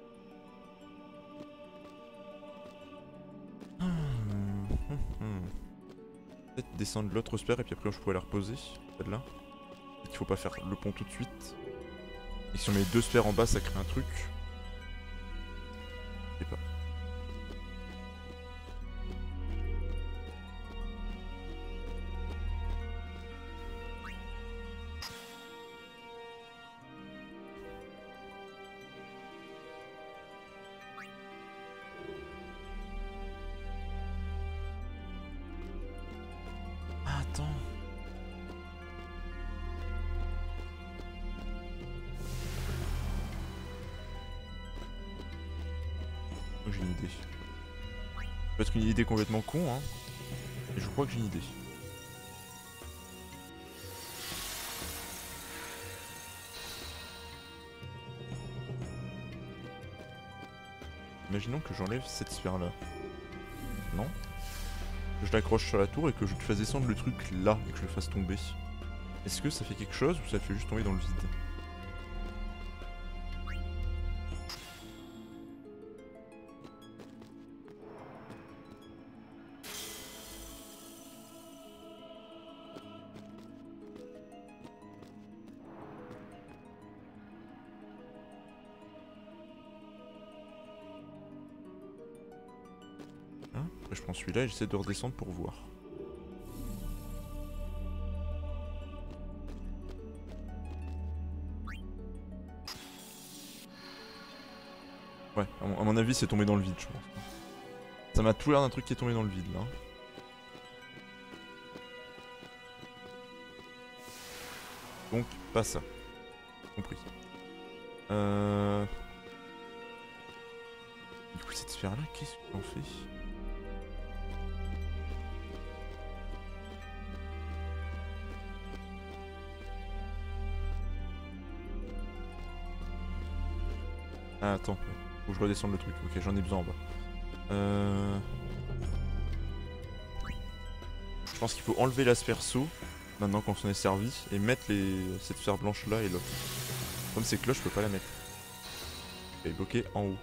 Hum, hum, hum. Peut-être descendre l'autre sphère et puis après je pourrais la reposer, celle-là. Peut-être qu'il faut pas faire le pont tout de suite. Et si on met deux sphères en bas, ça crée un truc. Je sais pas. Ah, attends. J'ai une idée. Ça peut être une idée complètement con, hein. Et je crois que j'ai une idée. Imaginons que j'enlève cette sphère-là. Non? Que je l'accroche sur la tour et que je te fasse descendre le truc là et que je le fasse tomber. Est-ce que ça fait quelque chose ou ça te fait juste tomber dans le vide? Après je prends celui-là et j'essaie de redescendre pour voir. Ouais, à mon, à mon avis c'est tombé dans le vide je pense. Ça m'a tout l'air d'un truc qui est tombé dans le vide là. Donc pas ça. Compris. Euh... Du coup cette sphère là, qu'est-ce qu'on fait? Ah attends, faut que je redescende le truc, ok j'en ai besoin en bas. Euh... Je pense qu'il faut enlever la sphère saut, maintenant qu'on s'en est servi, et mettre les... cette sphère blanche là et l'autre. Comme c'est que là je peux pas la mettre. Elle est bloquée en haut.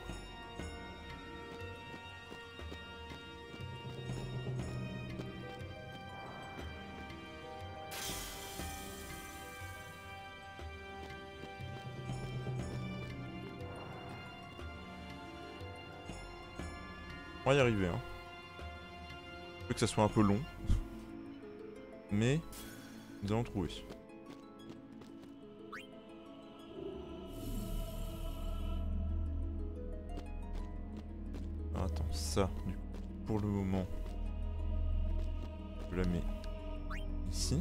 On va y arriver, hein. Je veux que ça soit un peu long. Mais nous allons trouver. Alors, attends, ça, du coup, pour le moment, je la mets ici.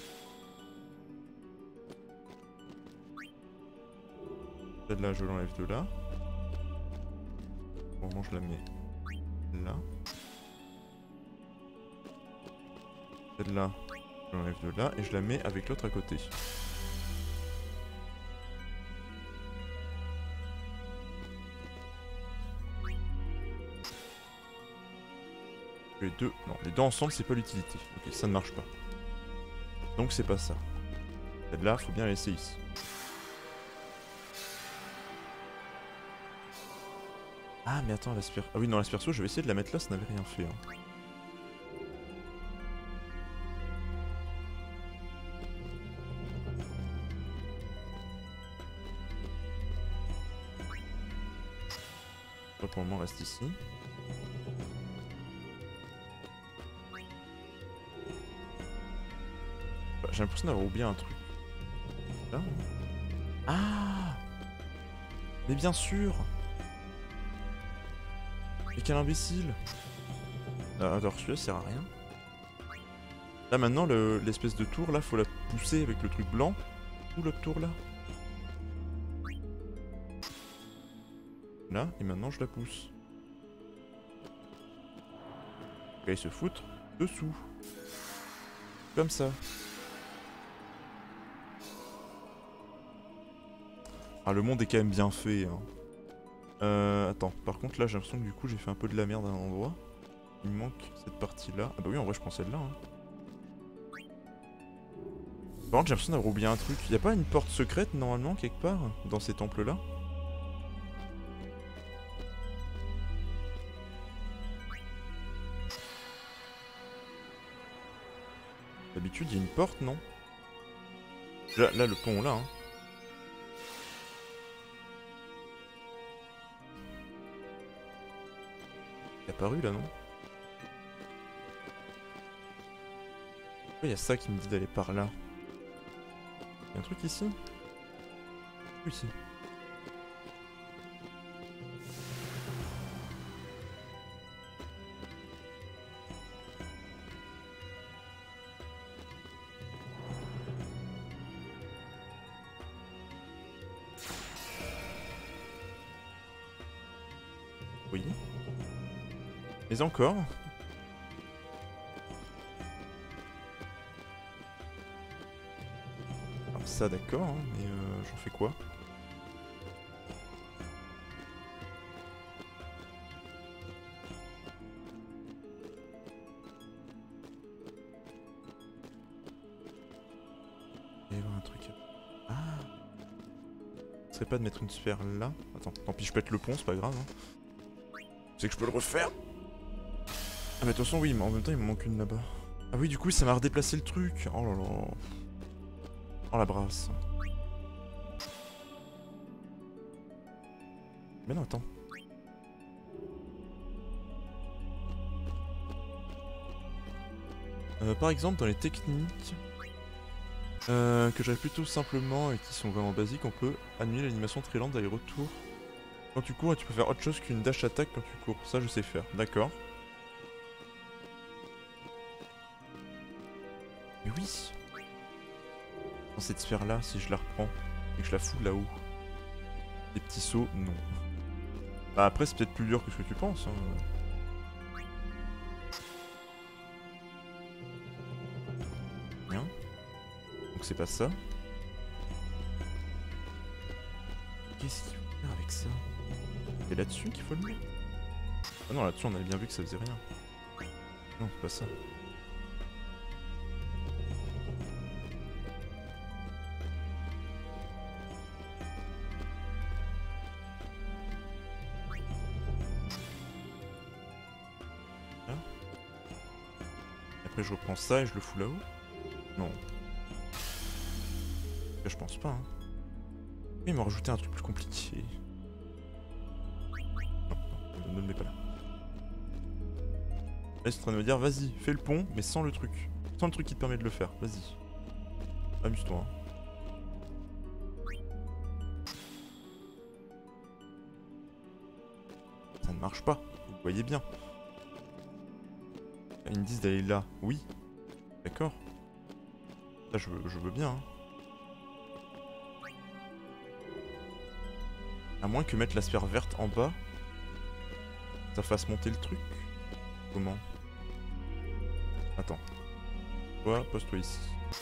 Celle-là, je l'enlève de là. Pour le moment, je la mets là. Celle-là, je l'enlève de là et je la mets avec l'autre à côté. Les deux, non, les deux ensemble c'est pas l'utilité. Ok, ça ne marche pas. Donc c'est pas ça. Celle-là, faut bien la laisser ici. Ah mais attends, l'aspire... Ah oui, non, l'asperso, je vais essayer de la mettre là, ça n'avait rien fait. Hein. Toi, pour le moment, reste ici. Bah, j'ai l'impression d'avoir oublié un truc. Là. Ah! Mais bien sûr! Mais quel imbécile! Ah, alors celui-là sert à rien. Là maintenant, l'espèce de tour là, faut la pousser avec le truc blanc. Où l'autre tour là? Là, et maintenant je la pousse. Ok, il se foutre dessous. Comme ça. Ah, le monde est quand même bien fait. Hein. Euh, attends, par contre là j'ai l'impression que du coup j'ai fait un peu de la merde à un endroit. Il me manque cette partie là. Ah bah oui, en vrai je prends celle-là. Hein. Par contre j'ai l'impression d'avoir oublié un truc. Y'a pas une porte secrète normalement quelque part dans ces temples là? D'habitude il y a une porte, non? Là, là le pont là. Hein. Il est apparu là, non? Il y a ça qui me dit d'aller par là. Il y a un truc ici? Oui, ici. Oui. Mais encore. Alors ça d'accord, hein, mais euh, j'en fais quoi? Il y a un truc. Ah. Ce serait pas de mettre une sphère là? Attends, tant pis je pète le pont, c'est pas grave. Hein. C'est que je peux le refaire. Ah mais de toute façon oui, mais en même temps il me manque une là-bas. Ah oui du coup ça m'a redéplacé le truc. Oh là là. Oh la brasse. Mais non attends. Euh, par exemple dans les techniques euh, que j'avais plutôt simplement et qui sont vraiment basiques, on peut annuler l'animation très lente d'aller-retour. Quand tu cours, tu peux faire autre chose qu'une dash attack quand tu cours. Ça, je sais faire. D'accord. Mais oui. Dans cette sphère-là, si je la reprends et que je la fous là-haut. Des petits sauts, non. Bah après, c'est peut-être plus dur que ce que tu penses. Hein. Rien. Donc c'est pas ça. Qu'est-ce qu'il faut faire avec ça? C'est là-dessus qu'il faut le mettre? Ah non, là-dessus on avait bien vu que ça faisait rien. Non, c'est pas ça. Là. Et après je reprends ça et je le fous là-haut? Non. Je pense pas. Hein. Il m'a rajouté un truc plus compliqué. Ne le mets pas là. Là, c'est en train de me dire, vas-y, fais le pont, mais sans le truc. Sans le truc qui te permet de le faire, vas-y. Amuse-toi. Hein. Ça ne marche pas, vous le voyez bien. Ils me disent d'aller là, oui. D'accord. Ça, je veux, je veux bien. Hein. À moins que mettre la sphère verte en bas, ça fasse monter le truc. Comment? Attends. Toi, pose-toi ici.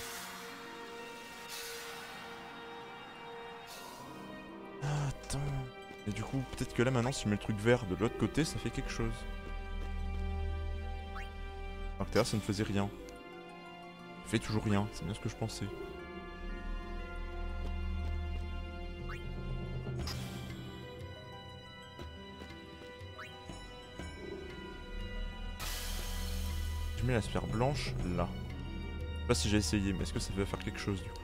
Ah, attends. Et du coup, peut-être que là maintenant, si je mets le truc vert de l'autre côté, ça fait quelque chose. Alors que derrière, ça ne faisait rien. Ça fait toujours rien, c'est bien ce que je pensais. Je mets la sphère blanche là. Je sais pas si j'ai essayé, mais est-ce que ça va faire quelque chose du coup?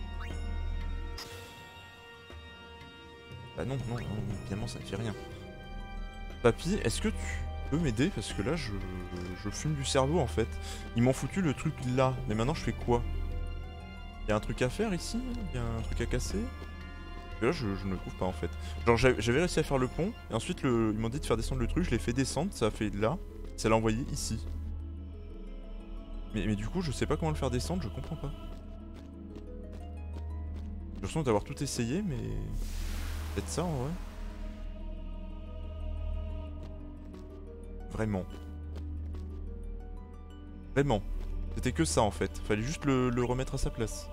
Bah non, non, non, évidemment ça ne fait rien. Papy, est-ce que tu peux m'aider? Parce que là je, je fume du cerveau en fait. Ils m'ont foutu le truc là, mais maintenant je fais quoi? Y'a un truc à faire ici? Y'a un truc à casser? Et là je, je ne le trouve pas en fait. Genre j'avais réussi à faire le pont, et ensuite le, ils m'ont dit de faire descendre le truc, je l'ai fait descendre, ça a fait là. Ça l'a envoyé ici. Mais, mais du coup, je sais pas comment le faire descendre, je comprends pas. J'ai l'impression d'avoir tout essayé, mais... peut-être ça en vrai. Vraiment. Vraiment. C'était que ça en fait. Fallait juste le, le remettre à sa place.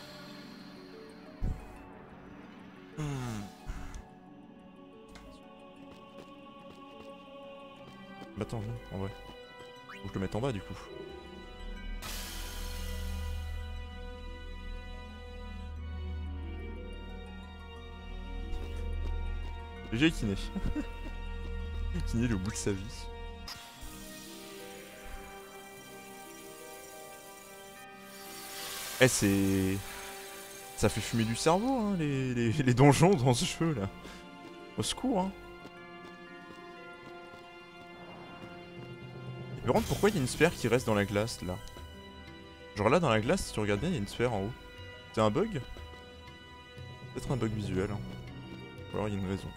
Bah attends, non, en vrai. Faut que je le mette en bas du coup. G G Kiné. Kiné est au bout de sa vie. Eh c'est... Ça fait fumer du cerveau hein, les, les, les donjons dans ce jeu là. Au secours hein. Mais par contre pourquoi il y a une sphère qui reste dans la glace là? Genre là dans la glace si tu regardes bien il y a une sphère en haut. C'est un bug? Peut-être un bug visuel hein. Ou alors il y a une raison.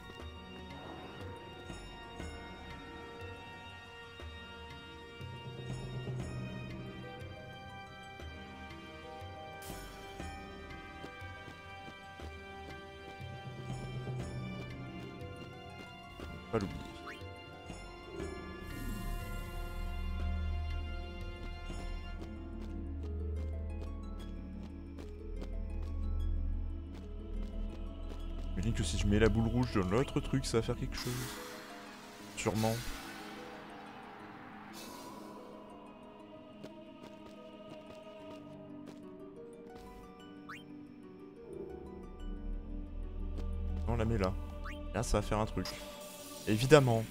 Pas l'oublier. J'imagine que si je mets la boule rouge dans l'autre truc, ça va faire quelque chose. Sûrement. On la met là. Là, ça va faire un truc. Évidemment.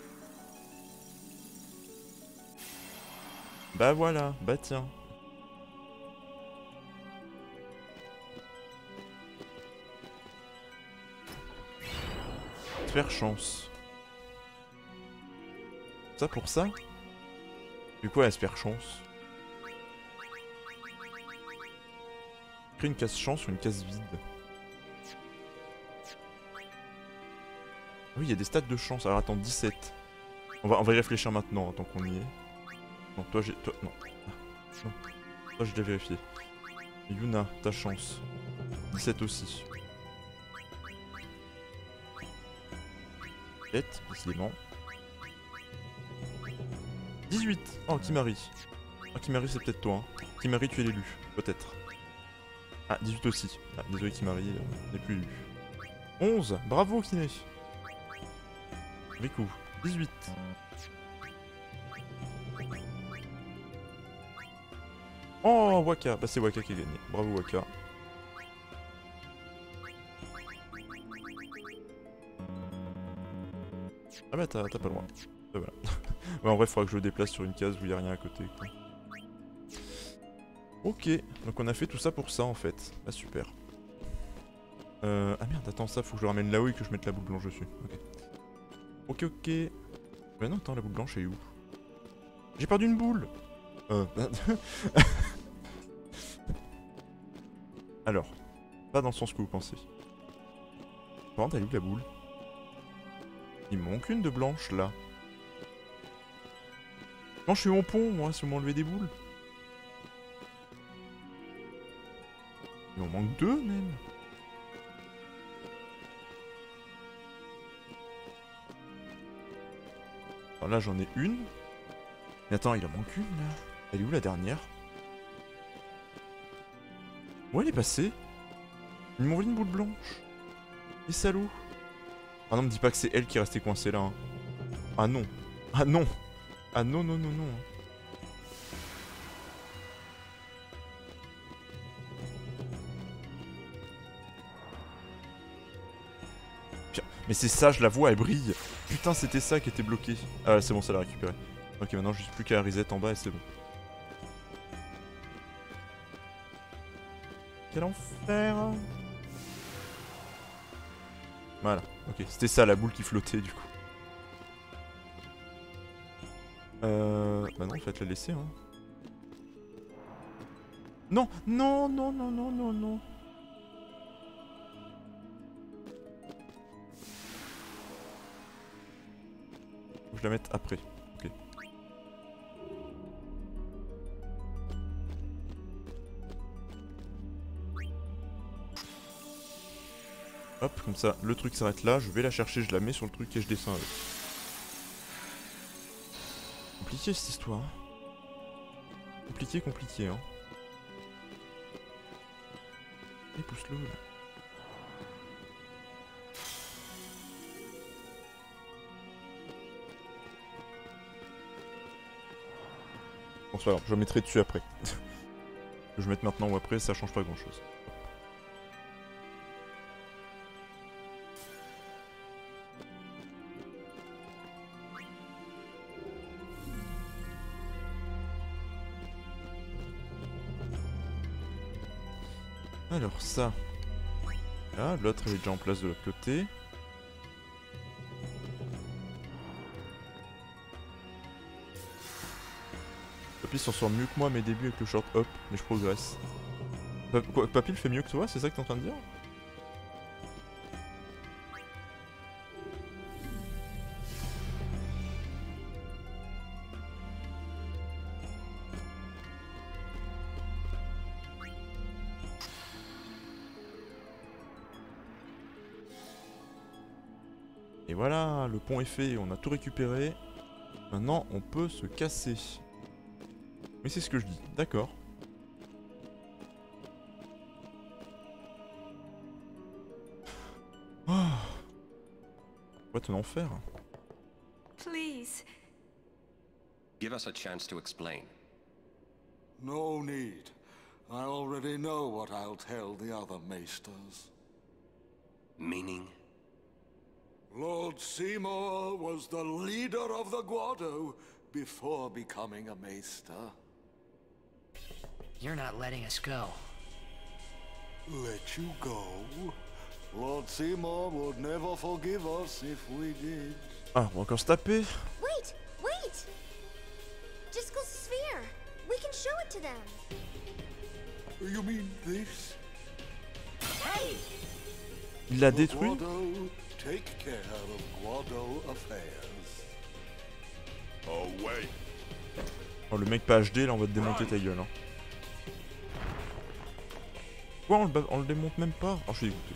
Bah voilà, bah tiens. Faire chance. Ça pour ça? Du quoi espère chance? Crée une case chance ou une case vide? Oui, il y a des stats de chance. Alors attends, dix-sept. On va, on va y réfléchir maintenant, tant qu'on y est. Non, toi j'ai... Toi, non. Non. Toi j'ai déjà vérifié. Yuna, ta chance. dix-sept aussi. sept, décidément. dix-huit. Oh, Kimari. Oh, Kimari, c'est peut-être toi. Hein. Kimari, tu es l'élu. Peut-être. Ah, dix-huit aussi. Ah, désolé, Kimari, euh, n'est plus élu. onze. Bravo, Kiné. Riku. dix-huit. Oh, Waka. Bah, c'est Waka qui a gagné. Bravo, Waka. Ah bah t'as pas le droit. Ah, voilà. Ouais, en vrai, il faudra que je le déplace sur une case où il n'y a rien à côté. Quoi. Ok, donc on a fait tout ça pour ça en fait. Ah super. Euh... Ah merde, attends, ça faut que je le ramène là-haut et que je mette la boule blanche dessus. Ok. Ok, ok. Mais non, attends, la boule blanche est où? J'ai perdu une boule. Euh... Alors, pas dans le sens que vous pensez. Par contre, elle est où la boule? Il me manque une de blanche là. Quand je suis mon pont, moi, si vous m'enlevez des boules. Il en manque deux même. Alors là j'en ai une. Mais attends, il en manque une là. Elle est où la dernière? Où elle est passée? Ils m'ont envoyé une boule blanche. Les salauds. Ah non, me dis pas que c'est elle qui est restée coincée là. Hein. Ah non. Ah non. Ah non, non, non, non. Mais c'est ça, je la vois, elle brille. Putain, c'était ça qui était bloqué. Ah, c'est bon, ça l'a récupéré. Ok, maintenant, juste plus qu'à la reset en bas et c'est bon. Quel enfer. Voilà, ok. C'était ça, la boule qui flottait, du coup. Euh... Bah non, faites la laisser, hein. Non, non, non, non, non, non, non. Faut que je la mette après. Ok. Hop, comme ça, le truc s'arrête là, je vais la chercher, je la mets sur le truc et je descends avec. Compliqué cette histoire. Hein. Compliqué, compliqué, hein. Et pousse-le là. Bon, c'est pas grave, je mettrai dessus après. Que je mette maintenant ou après, ça change pas grand chose. Alors ça. Là, l'autre est déjà en place de l'autre côté. Papy s'en sort mieux que moi à mes débuts avec le short hop, mais je progresse. Pa quoi, Papy le fait mieux que toi, c'est ça que t'es en train de dire? Et voilà, le pont est fait, on a tout récupéré. Maintenant, on peut se casser. Mais c'est ce que je dis, d'accord. Oh. What un enfer. Please. Give us a chance to explain. No need. I already know what I'll tell the other Maesters. Meaning? Lord Seymour was the leader of the Guado before becoming a Maester. You're not letting us go. Let you go? Lord Seymour would never forgive us if we did. Ah, on va encore se taper. Wait, wait! Disco's sphere! We can show it to them! You mean this? Hey! Il l'a détruit. Guado, take care of Guado affairs. Oh, wait. Oh, le mec pas H D, là on va te démonter ta gueule. Hein. Quoi, on le, on le démonte même pas? Oh, je suis dégoûté.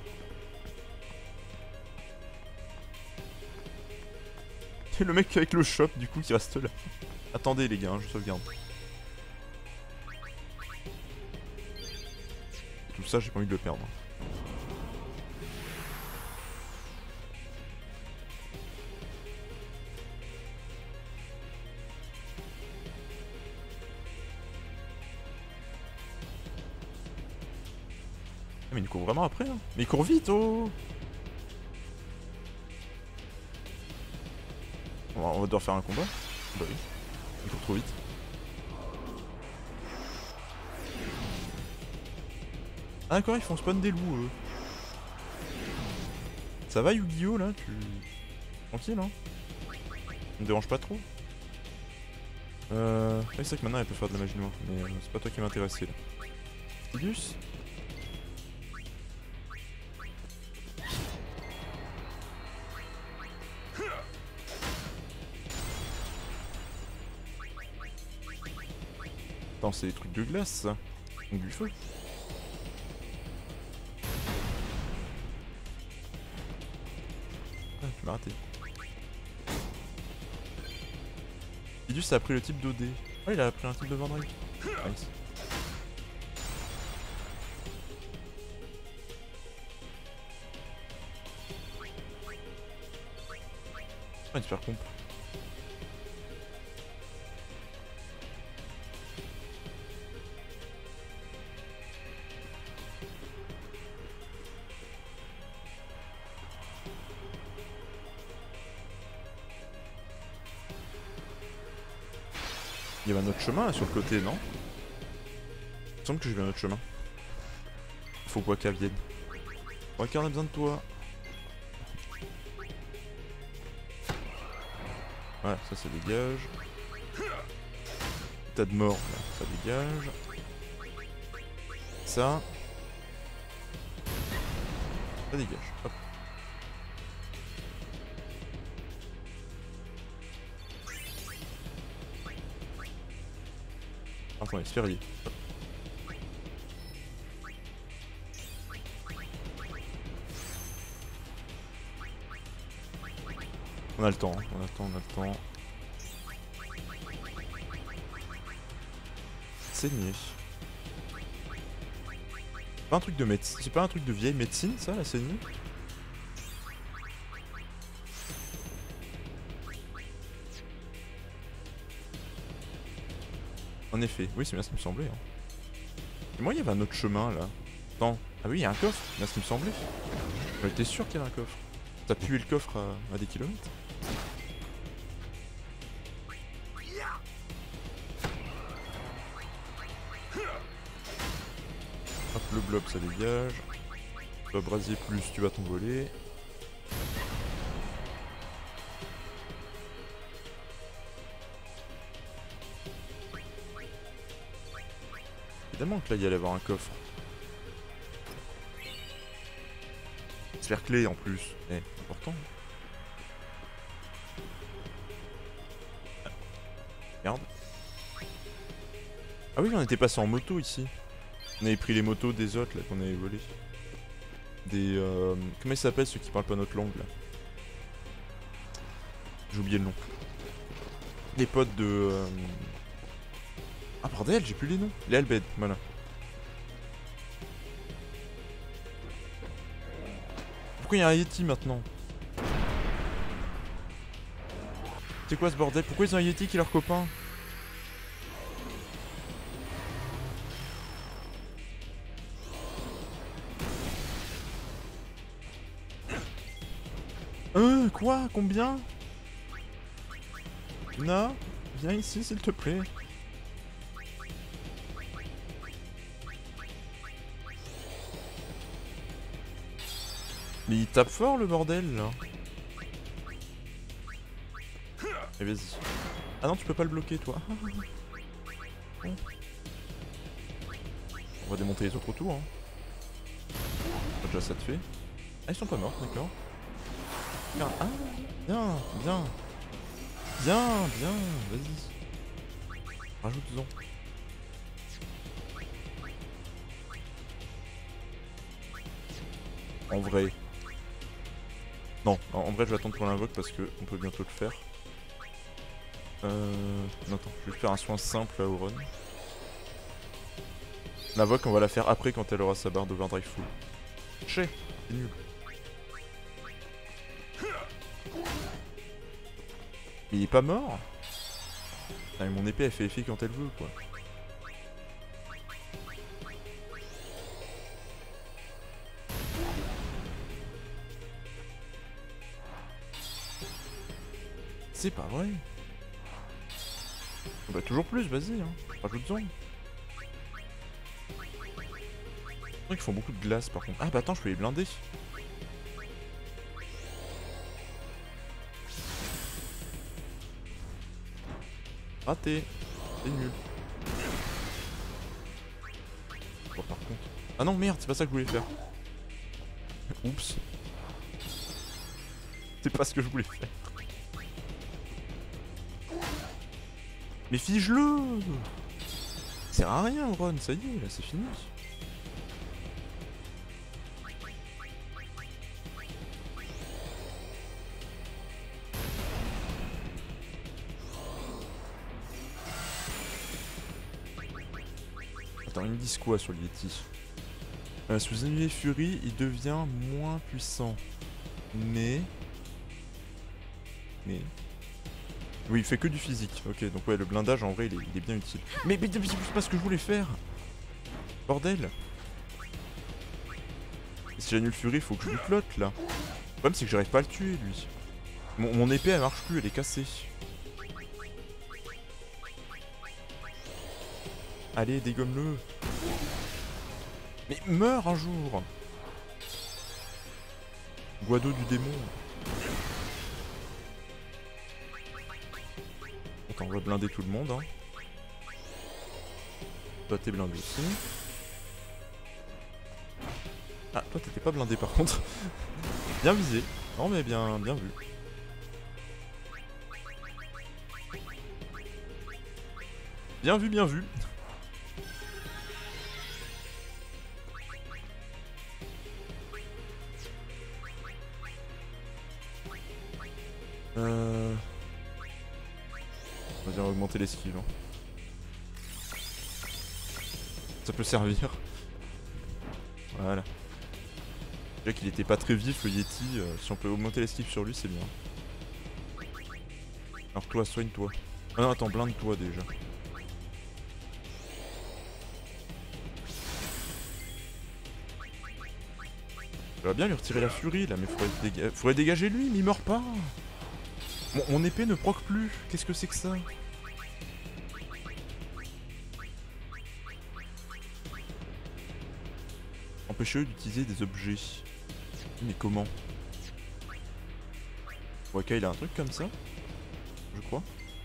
C'est le mec avec le shop du coup qui reste là. Attendez les gars, hein, je sauvegarde. Tout ça, j'ai pas envie de le perdre. Mais il court vraiment après, hein. Mais il court vite, oh. On va, on va devoir faire un combat. Bah oui, il court trop vite. Ah d'accord, ils font spawn des loups, eux. Ça va Yu-Gi-Oh là, tu... Tranquille, hein. Ça me dérange pas trop. Euh... C'est vrai que maintenant elle peut faire de la magie noire, mais euh, c'est pas toi qui m'intéresse là. Tidus ? Attends, c'est des trucs de glace ça. Donc du feu. Ah, tu m'as raté. Tidus a pris le type d'O D. Ah, il a pris un type de Vandrake. Nice. Ah, super comp. Il y avait un autre chemin là sur le côté, non? Il me semble que j'ai vu un autre chemin. Faut quoi qu'elle vienne. Waka, on a besoin de toi. Voilà, ça ça dégage. Tas de morts, là, ça dégage. Ça. Ça dégage. Hop. Attendez, sphérié. On a le temps, hein. on a le temps, on a le temps. Saigner. Pas un truc de médecine. C'est pas un truc de vieille médecine ça, la saignée? En effet, oui c'est bien ce qui me semblait. Hein. Et moi il y avait un autre chemin là. Attends. Ah oui il y a un coffre, c'est bien ce qui me semblait. J'étais sûr qu'il y avait un coffre. T'as pué le coffre à, à des kilomètres. Hop le blob ça dégage. Tu vas brasier plus, tu vas t'envoler. Évidemment que là il y allait avoir un coffre. Sphère clé en plus. Eh, important. Ah. Merde. Ah oui, on était passé en moto ici. On avait pris les motos des autres là qu'on avait volées. Des... Euh, comment ils s'appellent ceux qui parlent pas notre langue là? J'ai oublié le nom. Les potes de... Euh... Ah bordel, j'ai plus les noms. Les Albed, voilà. Pourquoi il y a un Yeti maintenant? C'est quoi ce bordel? Pourquoi ils ont un Yeti qui est leur copain? Euh, quoi? Combien? Non? Viens ici s'il te plaît. Mais il tape fort le bordel là. Et vas-y. Ah non tu peux pas le bloquer toi. Bon. On va démonter les autres autour hein. Déjà ça te fait. Ah ils sont pas morts d'accord. Ah bien, bien. Bien, bien, vas-y. Rajoute-en. En vrai. Non, en vrai je vais attendre pour l'invoque parce que on peut bientôt le faire. Euh... Non, attends, je vais faire un soin simple à Auron. L'invoque on va la faire après quand elle aura sa barre d'overdrive full. Ché, c'est nul. Mais il est pas mort. Ah, mais mon épée elle fait effet quand elle veut quoi. C'est pas vrai. Bah toujours plus, vas-y, hein. Rajoute-en. C'est vrai qu'ils font beaucoup de glace par contre. Ah bah attends, je peux les blinder. Raté. C'est nul. Bon par contre... Ah non merde, c'est pas ça que je voulais faire. Oups. C'est pas ce que je voulais faire. Mais fige-le! Ça sert à rien, Ron, ça y est, là, c'est fini. Attends, ils me disent quoi sur le Yeti? euh, Sous Annulé Fury, il devient moins puissant. Mais... Mais... Oui, il fait que du physique. Ok, donc ouais, le blindage en vrai il est, il est bien utile. Mais, mais, mais c'est pas ce que je voulais faire. Bordel. Et si j'annule Fury, il faut que je lui clotte là. Le problème c'est que j'arrive pas à le tuer lui. Mon, mon épée elle marche plus, elle est cassée. Allez, dégomme-le. Mais meurs un jour. Guado du démon. Attends, on va blinder tout le monde. Hein. Toi t'es blindé aussi. Ah, toi t'étais pas blindé par contre. Bien visé. Non mais bien, bien vu. Bien vu, bien vu. Euh... Vas-y, on va augmenter l'esquive. Hein. Ça peut servir. Voilà. Déjà qu'il était pas très vif le Yeti, euh, si on peut augmenter l'esquive sur lui, c'est bien. Alors toi, soigne-toi. Ah non, attends, blinde-toi déjà. Ça va bien lui retirer la furie là, mais faudrait, déga faudrait dégager lui, mais il meurt pas. Mon, mon épée ne proc plus. Qu'est-ce que c'est que ça? Empêchez-eux d'utiliser des objets. Mais comment? Waka il a un truc comme ça, je crois.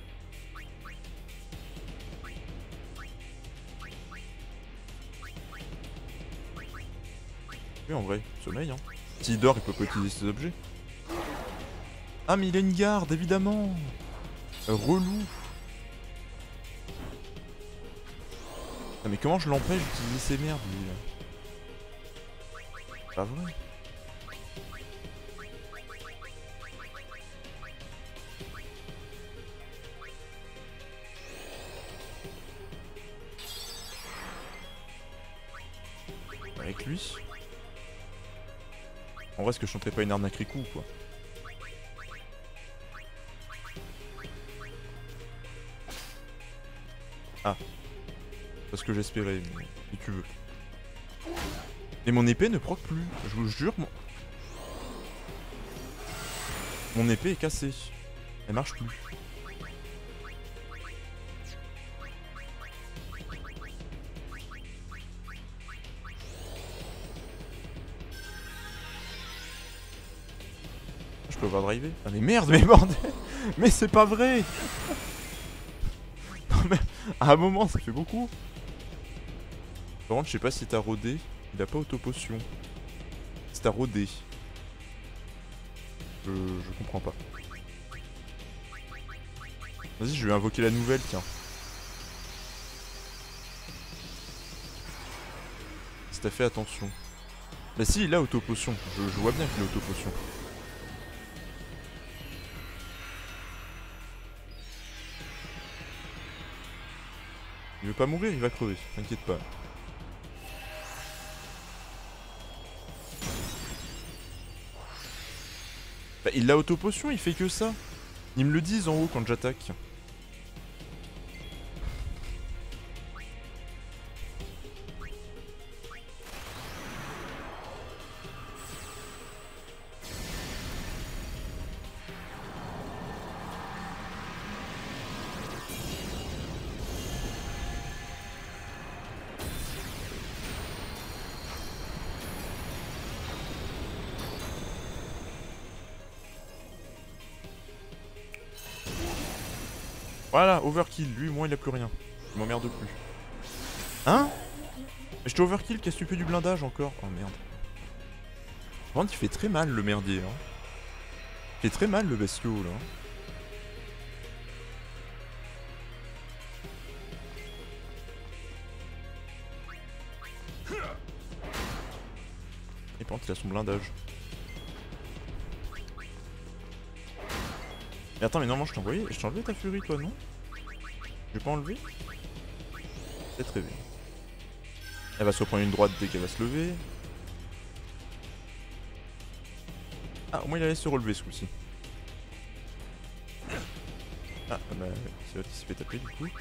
Oui en vrai, sommeil hein. S'il dort il peut pas utiliser ses objets. Ah mais il a une garde évidemment. euh, Relou. Ah mais comment je l'empêche d'utiliser ces merdes lui là? Pas vrai. Avec lui. En vrai, est-ce que je chanterais pas une arnaque Riku ou quoi? Ah. C'est ce que j'espérais, mais si tu veux. Et mon épée ne proc plus. Je vous jure, mon... Mon épée est cassée. Elle marche plus. Je peux overdriver. Ah mais merde, mais bordel. Mais c'est pas vrai. Non mais à un moment ça fait beaucoup. Par contre je sais pas si t'as rodé. Il a pas auto-potion. Si t'as rodé. Je... je comprends pas. Vas-y, je vais invoquer la nouvelle, tiens. Si t'as fait attention. Bah si, il a auto-potion. Je, je vois bien qu'il a auto-potion. Il veut pas mourir, il va crever. T'inquiète pas. Bah, il a auto-potion, il fait que ça. Ils me le disent en haut quand j'attaque. Voilà, overkill, lui, moi il a plus rien. Il m'emmerde plus. Hein? Mais je t'ai overkill, qu'est-ce que tu fais du blindage encore? Oh merde. Par contre, il fait très mal le merdier, hein. Il fait très mal le bestiau, là. Et par contre, il a son blindage. Mais attends, mais normalement je t'ai envoyé, je t'ai enlevé ta furie toi, non? Je vais pas enlever? Peut-être rêvé. Elle va se reprendre une droite dès qu'elle va se lever. Ah, au moins il allait se relever ce coup-ci. Ah, bah c'est l'autre qui s'est fait taper du coup.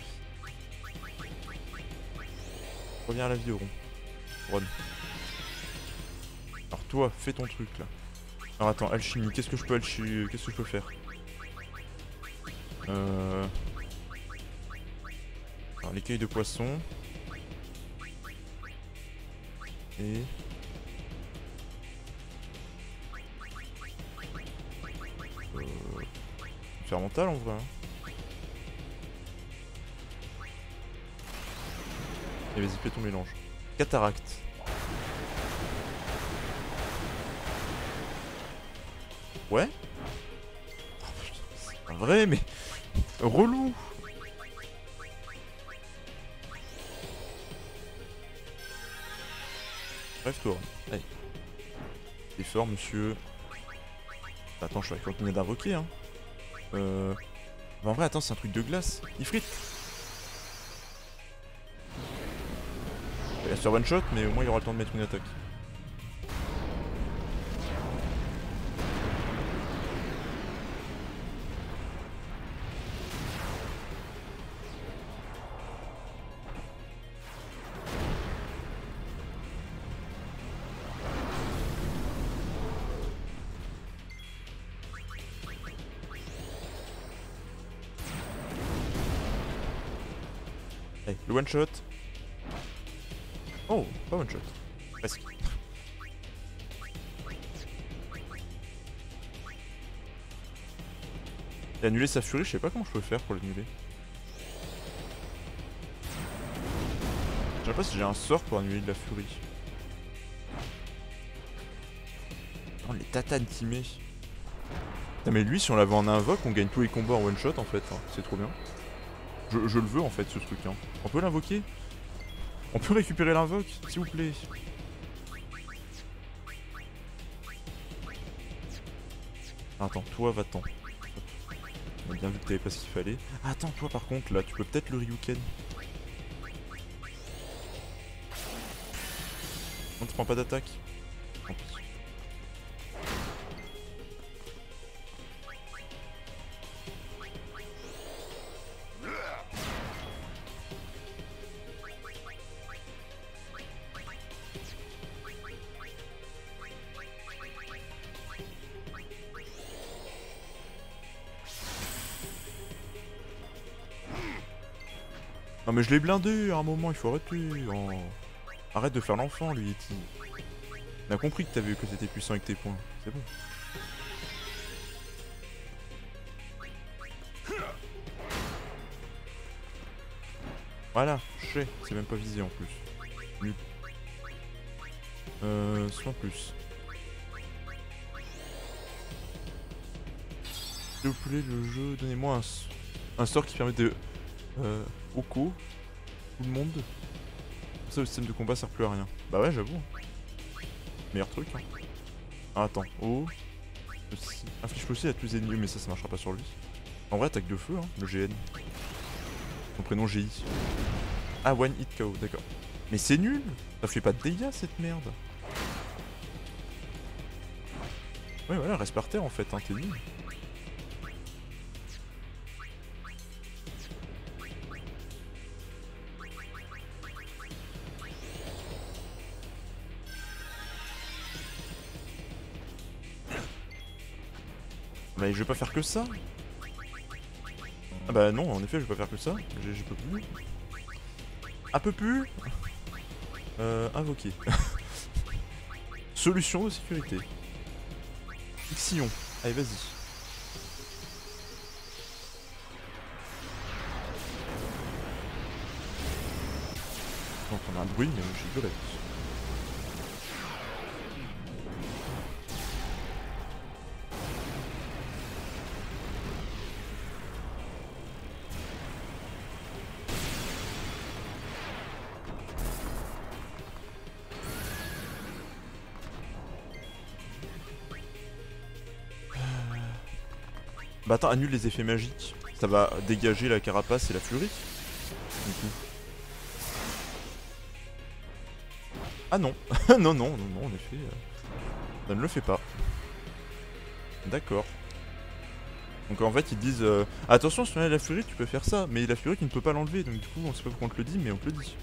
Reviens à la vie au rond. Run. Alors toi, fais ton truc là. Alors attends, alchimie, qu'est-ce que je peux alchimie, qu'est-ce que je peux faire? Euh... Alors l'écueil de poisson. Et... Euh... Faire mental en vrai. Hein. Et vas-y, fais ton mélange. Cataracte. Ouais. Oh, putain, c'est pas vrai, mais... Relou. Bref toi. Allez. T'es fort monsieur. Attends, je vais continuer d'invoquer hein. Euh... Bah en vrai, attends, c'est un truc de glace. Il frite. Il va se faire one shot, mais au moins il aura le temps de mettre une attaque. Allez, le one shot. Oh, pas one shot. Presque. Et annuler sa furie, je sais pas comment je peux faire pour l'annuler. Je sais pas si j'ai un sort pour annuler de la furie. Oh, les tatanes timées. Putain, mais lui, si on l'avait en invoque, on gagne tous les combats en one shot en fait. Hein. C'est trop bien. Je, je le veux en fait ce truc. Hein. On peut l'invoquer? On peut récupérer l'invoque, s'il vous plaît. Attends, toi va-t'en. On a bien vu que t'avais pas ce qu'il fallait. Ah, attends, toi par contre, là, tu peux peut-être le Ryuken. On te prend pas d'attaque. Tant pis. Non mais je l'ai blindé à un moment, il faut arrêter. Oh. Arrête de faire l'enfant, lui, Yeti. On a compris que t'avais vu que t'étais puissant avec tes points, c'est bon. Voilà, je sais, c'est même pas visé en plus. Nul. Euh, soin plus. S'il vous plaît, le jeu, donnez-moi un, un sort qui permet de... Euh, Oko, tout le monde. Comme ça, le système de combat sert plus à rien. Bah ouais, j'avoue. Meilleur truc. Hein. Ah, attends. Oh. Ceci. Inflige aussi à tous les ennemis, mais ça, ça marchera pas sur lui. En vrai, attaque de feu, hein, le G N. Son prénom G I. Ah, one hit K O, d'accord. Mais c'est nul. Ça fait pas de dégâts cette merde. Ouais, voilà, reste par terre en fait, hein, t'es nul. Mais je vais pas faire que ça. Ah bah non, en effet, je vais pas faire que ça. Je, je peux plus. Un peu plus. Euh, invoquer. Solution de sécurité. Ixion. Allez, vas-y. Donc on a un bruit, mais j'ai de la vie. Bah attends, annule les effets magiques. Ça va dégager la carapace et la furie. Du coup. Ah non. non, non, non, non, en effet. Euh, ça ne le fait pas. D'accord. Donc en fait ils disent euh, attention, si tu enlèves la furie, tu peux faire ça. Mais la furie qui ne peut pas l'enlever. Donc du coup, on sait pas pourquoi on te le dit, mais on te le dit.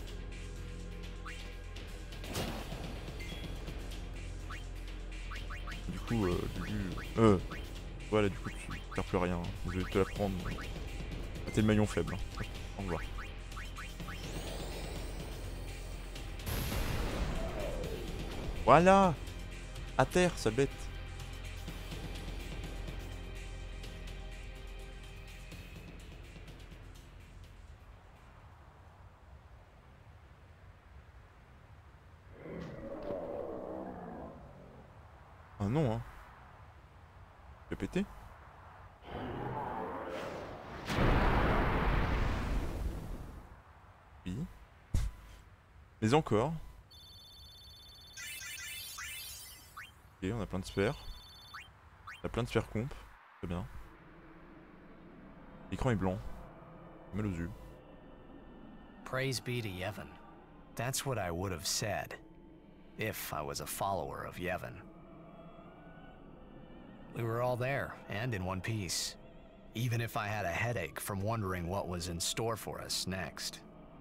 Du coup, euh, du... Euh... Voilà, du coup, tu perds plus rien. Je vais te la prendre. Ah, t'es le maillon faible. Hein. Au revoir. Voilà. À terre, sa bête. Ah non, hein. Je vais péter. Oui. Mais encore. Ok, on a plein de sphères. On a plein de sphères comp. Très bien. L'écran est blanc. Mal aux yeux. Praise be to Yevon. That's what I would have said, if I was a follower of Yevon. We were all there, and in one piece. Even if I had a headache from wondering what was in store for us next.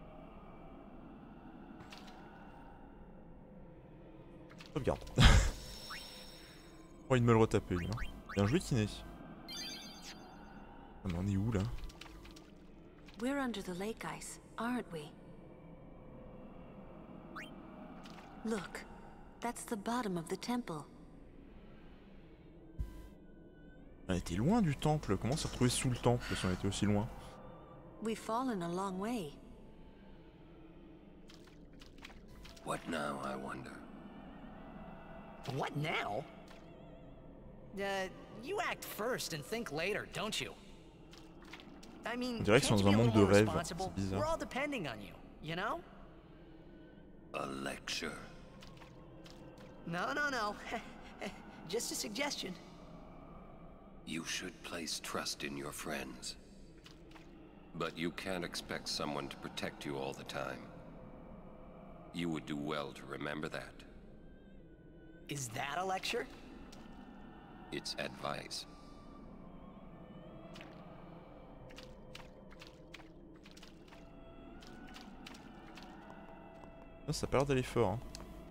Sauvegarde. Oh, il me le retaper, lui. Hein. Bien joué, Kiné. Ah, mais on est où, là? We're under the lake ice, aren't we? Look, that's the bottom of the temple. On était loin du temple. Comment s'est retrouvé sous le temple si on était aussi loin? We've fallen a long way. What now, I wonder? What now? Uh, you act first and think later, don't you? I mean, On dirait qu'ils sont dans un monde de rêve. C'est we're bizarre. all depending on you, you know? A lecture. No, no, no. Just a suggestion. You should place trust in your friends. But you can't expect someone to protect you all the time. You would do well to remember that. Is that a lecture? It's advice. Ah, ça a pas l'air d'aller fort. Hein.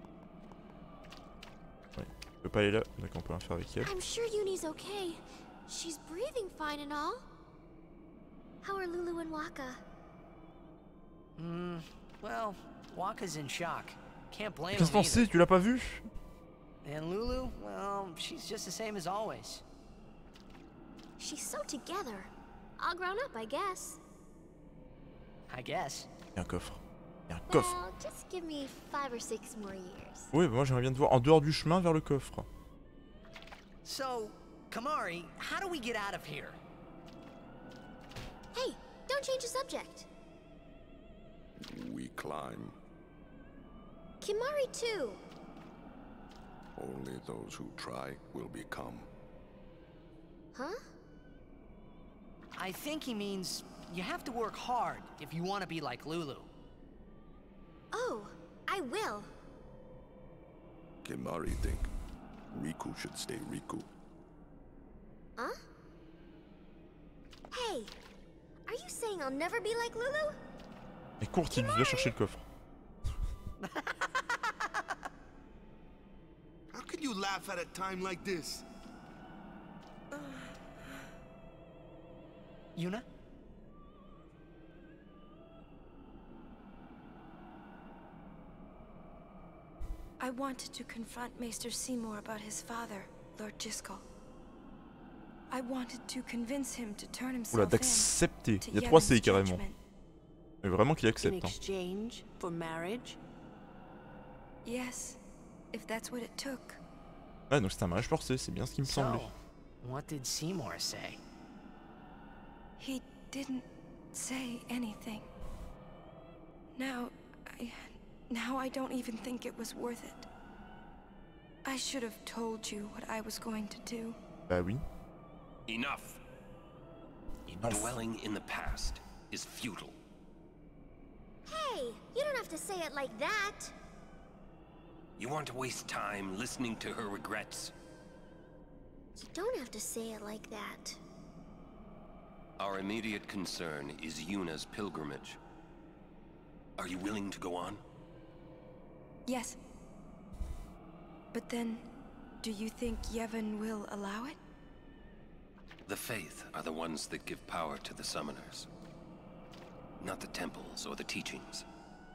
Ouais. On peut pas aller là. D'accord, on peut rien faire avec elle. I'm sure Uni's okay. She's breathing fine and all. How are Lulu and Waka? Hmm, well, Waka's in shock. Can't blame Qu'est-ce him qu'on either. sait? Tu l'as pas vu? And Lulu, well, she's just the same as always. She's so together. All grown up, I guess. I guess. Il y a un coffre. Il y a un coffre. Well, just give me five or six more years. Oui, bah moi j'aimerais bien te voir en dehors du chemin vers le coffre. So, Kamari, how do we get out of here? Hey, don't change the subject. We climb. Kimari too. Only those who try will become. Huh? I think he means you have to work hard if you want to be like Lulu. Oh, I will. Kimari think Riku should stay Riku. Huh? Hey, are you saying I'll never be like Lulu? Et continue, viens chercher le coffre. How can you laugh at a time like this? Yuna? I wanted to confront Maester Seymour about his father, Lord Jiskel. I wanted to convince him to turn himself Oula, in d'accepter. to Il y a trois Yevon's C carrément. judgment. Mais vraiment qu'il In accepte. Hein. exchange for marriage? Yes, if that's what it took. Ouais, donc c'est un mariage forcé, c'est bien ce qui me semblait. So, what did Seymour say? He didn't say anything. Now, I... Now I don't even think it was worth it. I should have told you what I was going to do. Bah oui. Enough. Enough. Dwelling in the past is futile. Hey, you don't have to say it like that. You want to waste time listening to her regrets? You don't have to say it like that. Our immediate concern is Yuna's pilgrimage. Are you willing to go on? Yes. But then, do you think Yevon will allow it? The Faith are the ones that give power to the summoners. Not the temples or the teachings.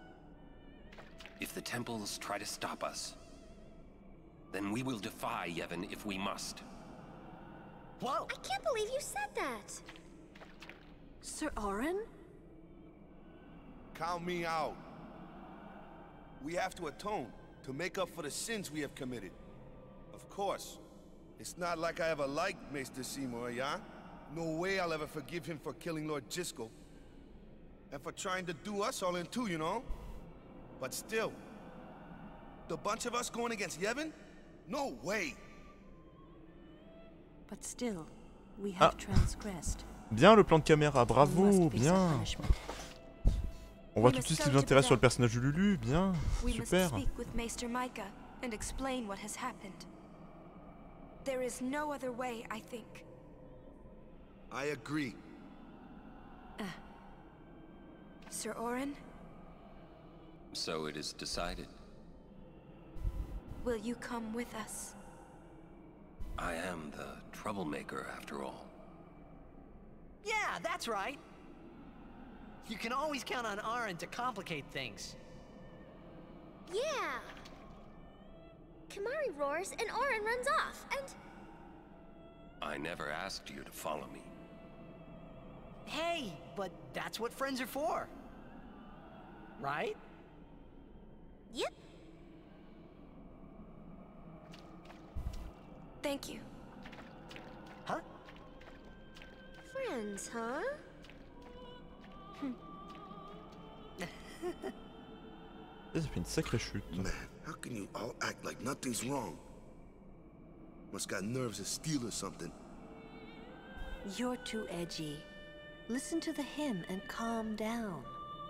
If the temples try to stop us, then we will defy Yevon if we must. Whoa! I can't believe you said that. Sir Orin? Count me out. We have to atone, to make up for the sins we have committed. Of course. It's not like I ever liked Maester Seymour, yeah? No way I'll ever forgive him for killing Lord Jiskel. And for trying to do us all in two, you know? But still, the bunch of us going against Yevon? No way! But still, we have Ah. transgressed. Bien le plan de caméra, bravo, bien. On voit tout de suite ses intérêts sur le personnage de Lulu, bien, super. Maester Micah and explain what has happened. There is no other way, I think. I agree. Uh, Sir Orin? So it is decided. Will you come with us? I am the troublemaker, after all. Yeah, that's right. You can always count on Aaron to complicate things. Yeah. Kimari roars and Orin runs off, and... I never asked you to follow me. Hey, but that's what friends are for. Right? Yep. Thank you. Huh? Friends, huh? Ça fait une sacrée chute. Man, how can you all act like nothing's wrong? Must got nerves of steel or something. You're too edgy. Listen to the hymn and calm down.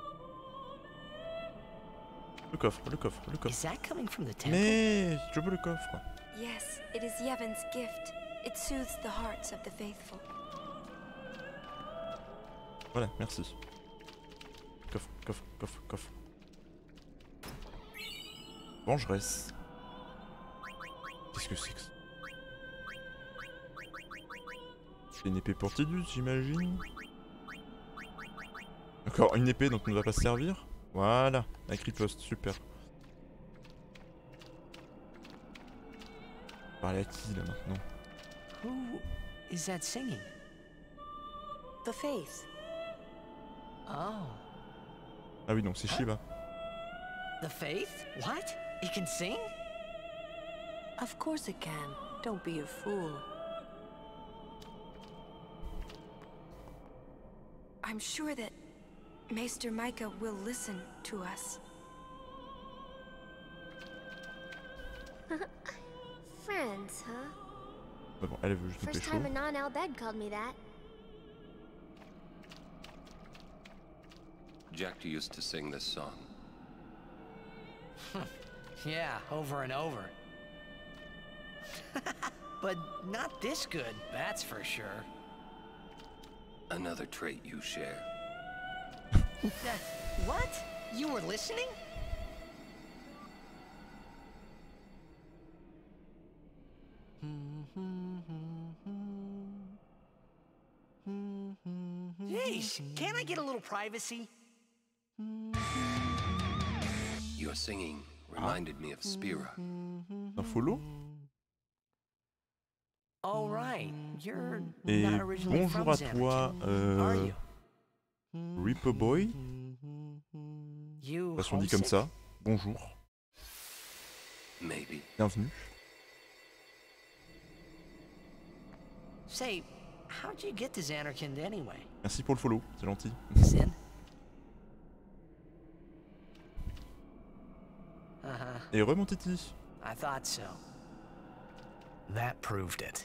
Le coffre, le coffre, le coffre. Is that coming from the temple? Mais je veux le coffre. Yes, it is Yevon's gift. It soothes the hearts of the faithful. Voilà, merci. Coffre, coffre, coffre, coffre. Vengeresse. Qu'est-ce que c'est que ça? C'est une épée pour Tidus, j'imagine. Encore une épée dont on ne va pas se servir. Voilà, avec riposte, super. Parler à qui là maintenant? Who is that singing? The Faith. Oh. Ah oui, donc c'est Shiva. The Faith? What? It can sing? Of course it can. Don't be a fool. I'm sure that Maester Micah will listen to us. Friends, huh? Bah bon, elle veut juste nous First pécho. time a non-Albed called me that. Jack used to sing this song. Yeah, over and over. But not this good, that's for sure. Another trait you share. Uh, what? You were listening? Jeez, can't I get a little privacy? Your singing reminded me of Spira. Un follow? Oh right, you're Et not originally from bonjour à toi, Xanarkand, are euh... you? Ripper Boy. You Parce qu'on dit comme homesick? ça. Bonjour. Maybe. Bienvenue. Say, how'd you get to Xanarkand anyway? Merci pour le follow, c'est gentil. Sin? Uh-huh. Et re mon titi. I thought so. That proved it.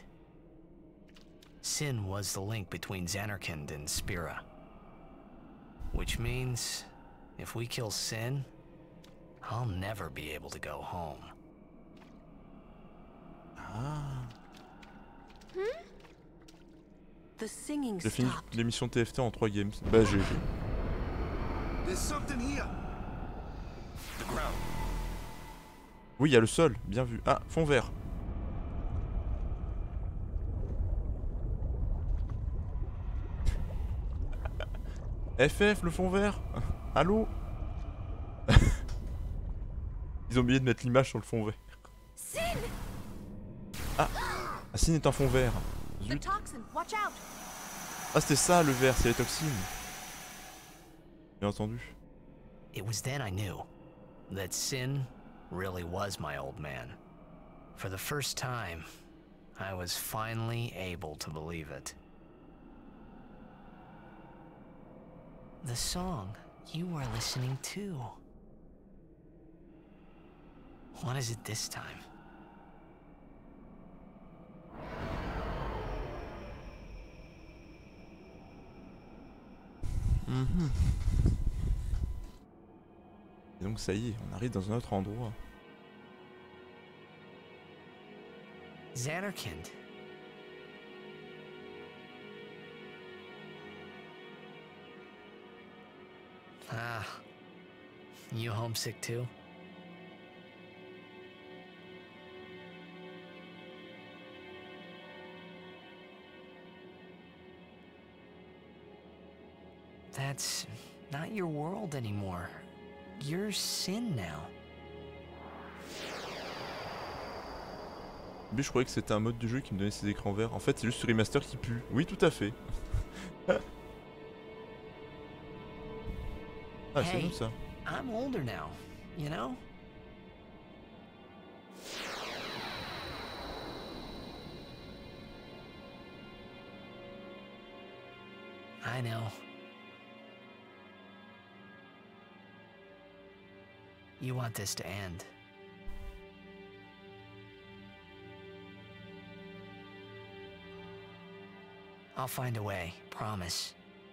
Sin was the link between Xanarkand and Spira. Which means, if we kill Sin, I'll never be able to go home. Ah. Hmm? The singing J'ai fini stopped. l'émission T F T en trois games. Bah G G. There's something here. The ground. Oui, il y a le sol, bien vu. Ah, fond vert. F F, le fond vert. Allô. Ils ont oublié de mettre l'image sur le fond vert. Sin! Ah, ah Sin est un fond vert. The Zut. toxin, watch out! Ah, c'était ça le vert, c'est les toxines. Bien entendu. It was then I knew that Sin really was my old man. For the first time, I was finally able to believe it. The song you were listening to. What is it this time? Mm-hmm. Et donc ça y est, on arrive dans un autre endroit. Zanarkand. Ah, you homesick too? That's not your world anymore. You're Sin now. Mais je croyais que c'était un mode du jeu qui me donnait ces écrans verts. En fait, c'est juste ce remaster qui pue. Oui, tout à fait. Ah, c'est nous ça. I'm older now, you know? I know. You want this to end. I'll find a way, promise.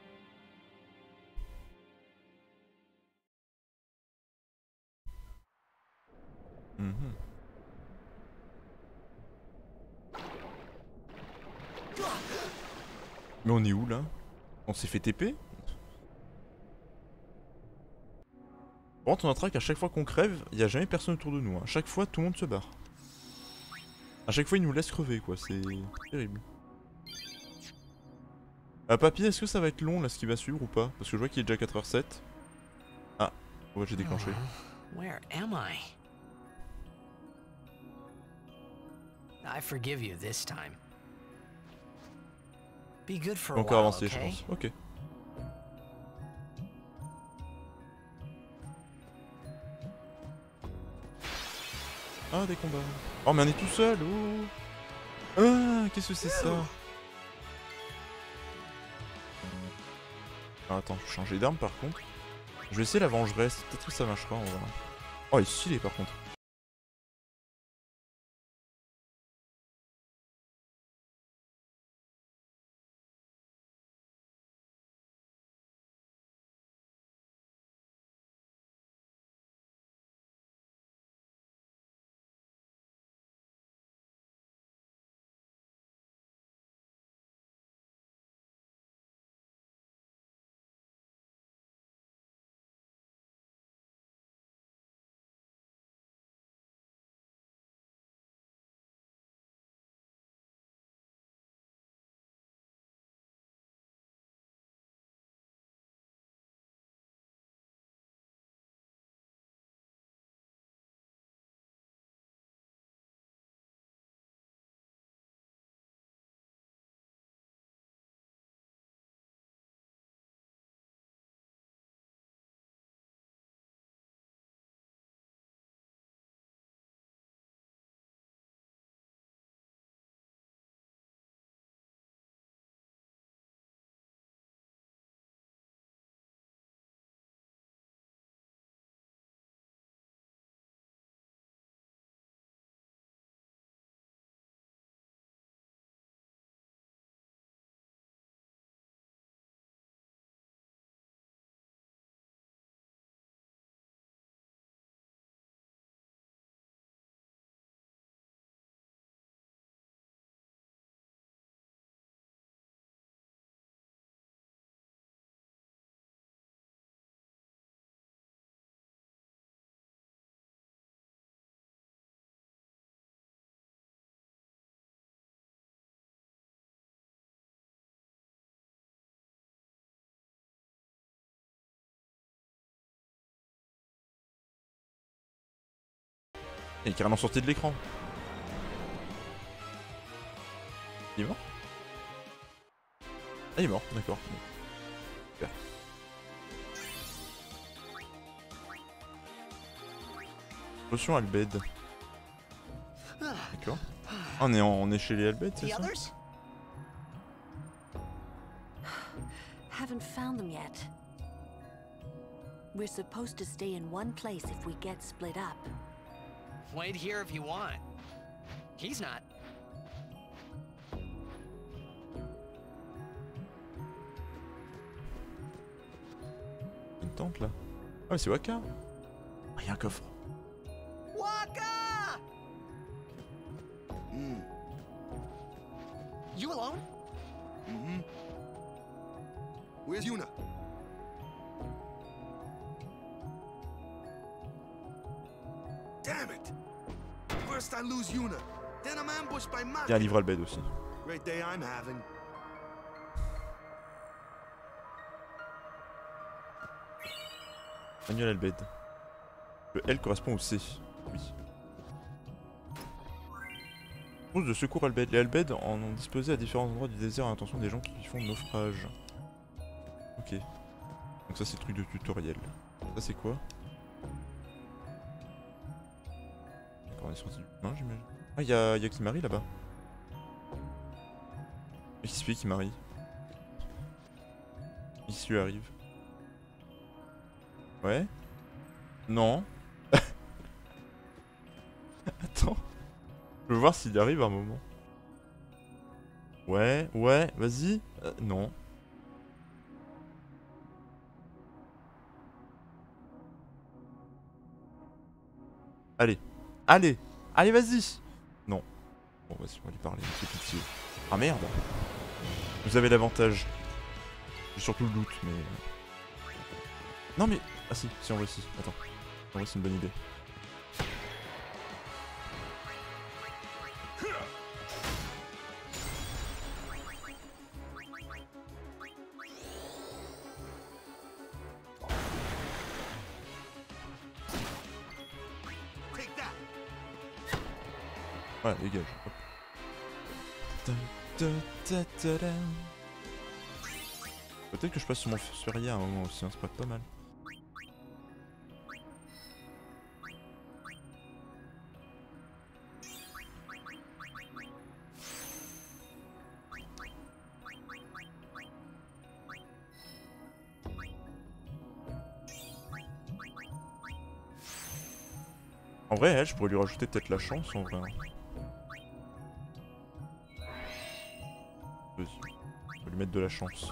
Mm-hmm. Mais on est où là? On s'est fait T P? Par contre, on notera qu'à chaque fois qu'on crève, il n'y a jamais personne autour de nous. À chaque fois, tout le monde se barre. À chaque fois, ils nous laissent crever, quoi. C'est terrible. Ah, Papy, est-ce que ça va être long là ce qui va suivre ou pas? Parce que je vois qu'il est déjà quatre heures sept. Ah, ouais, j'ai déclenché. Oh, where am I? I forgive you this time. Be good for a Encore while, avancé, okay? je pense. Ok. Ah, des combats. Oh, mais on est tout seul. Oh. Ah, qu'est-ce que c'est ça? Ah, attends, je vais changer d'arme par contre. Je vais essayer la vengeresse. Peut-être que ça marchera, on va. Oh, il est stylé par contre. Il est carrément sorti de l'écran. Il est mort? Ah, il est mort, d'accord. Super. Potion Albed. D'accord. Ah, on est, en, on est chez les Albed, c'est ça? Haven't found them yet. We're supposed to stay in one place if we get split up. Wait here if you want. He's not. tente là. Ah mais c'est Wakka. Ah, il y a un coffre. Waka! Hmm. You alone? Mm-hmm. Where's Yuna? Damn it! First I lose Yuna, then I'm ambushed by Maka. Il y a un livre Albed aussi. Great day I'm having. Manuel Albed. Le L correspond au C. Oui. Trousse de secours Albed. Les Albed en ont disposé à différents endroits du désert à l'intention des gens qui font naufrage. Ok. Donc ça c'est le truc de tutoriel. Ça c'est quoi? D'accord, on est sorti du chemin j'imagine. Ah y'a y a Kimari là-bas. Qu'est-ce qui se fait Kimari? Qu'est-ce qui lui arrive? Ouais? Non? Attends. Je veux voir s'il y arrive à un moment. Ouais, ouais, vas-y. Euh, non. Allez. Allez. Allez, vas-y. Non. Bon, vas-y, on va lui parler. C'est pitié. Ah merde. Vous avez l'avantage. J'ai surtout le doute, mais... Non mais... Ah si, si on va ici. Attends. En vrai c'est une bonne idée. Voilà, dégage. Hop. Peut-être que je passe sur mon ferrier à un moment aussi, hein, c'est pas pas mal. En vrai, elle, je pourrais lui rajouter peut-être la chance en vrai. Vas-y, je vais lui mettre de la chance.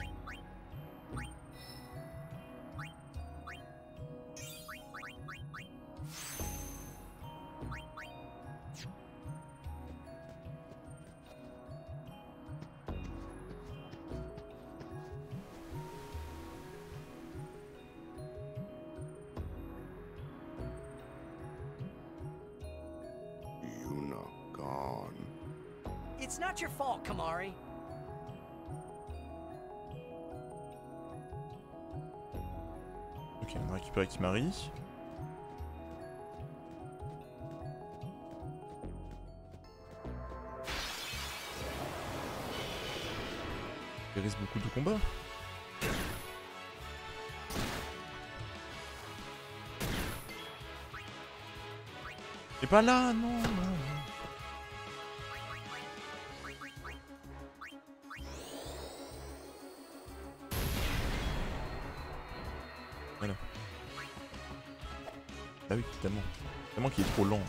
It's not your fault, Kamari. Ok, on a récupéré Kimari. Il risque beaucoup de combats. Et pas là, non, non, non. Voilà. Ah oui, tellement. Tellement qu'il est trop lent.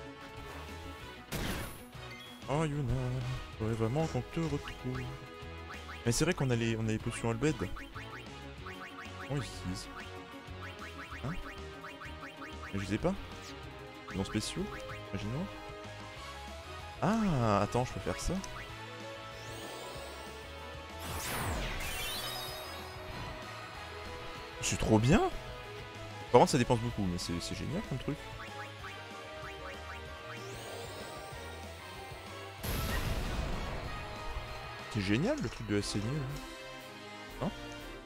Oh Yuna, faudrait vraiment qu'on te retrouve. Mais c'est vrai qu'on a les, on a les potions Albed. Comment ils utilisent? Hein? Mais je sais pas. Non spéciaux, imaginons. Ah, attends, je peux faire ça. C'est trop bien. Par contre ça dépense beaucoup, mais c'est génial comme truc. C'est génial le truc de la saignée là. Non?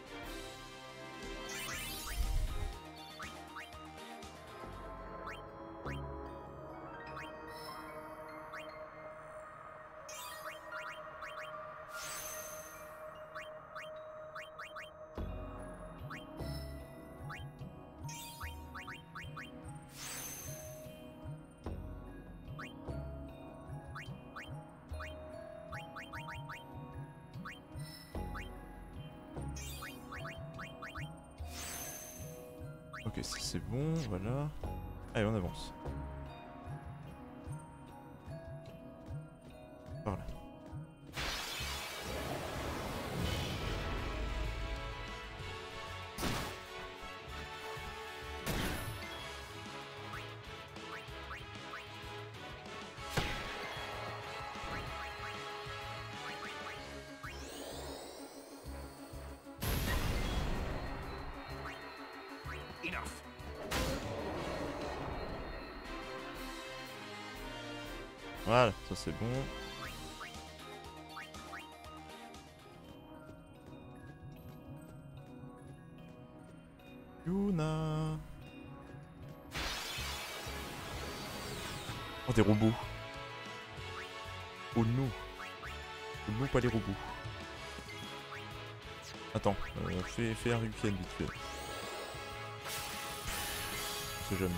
Ok, c'est bon, voilà. Allez, on avance. Par là. Enough. Voilà, ça c'est bon. Yuna. Oh, des robots. Oh non. Oh non, pas les robots. Attends, euh, fais, fais un Ryuken vite fait. C'est jamais.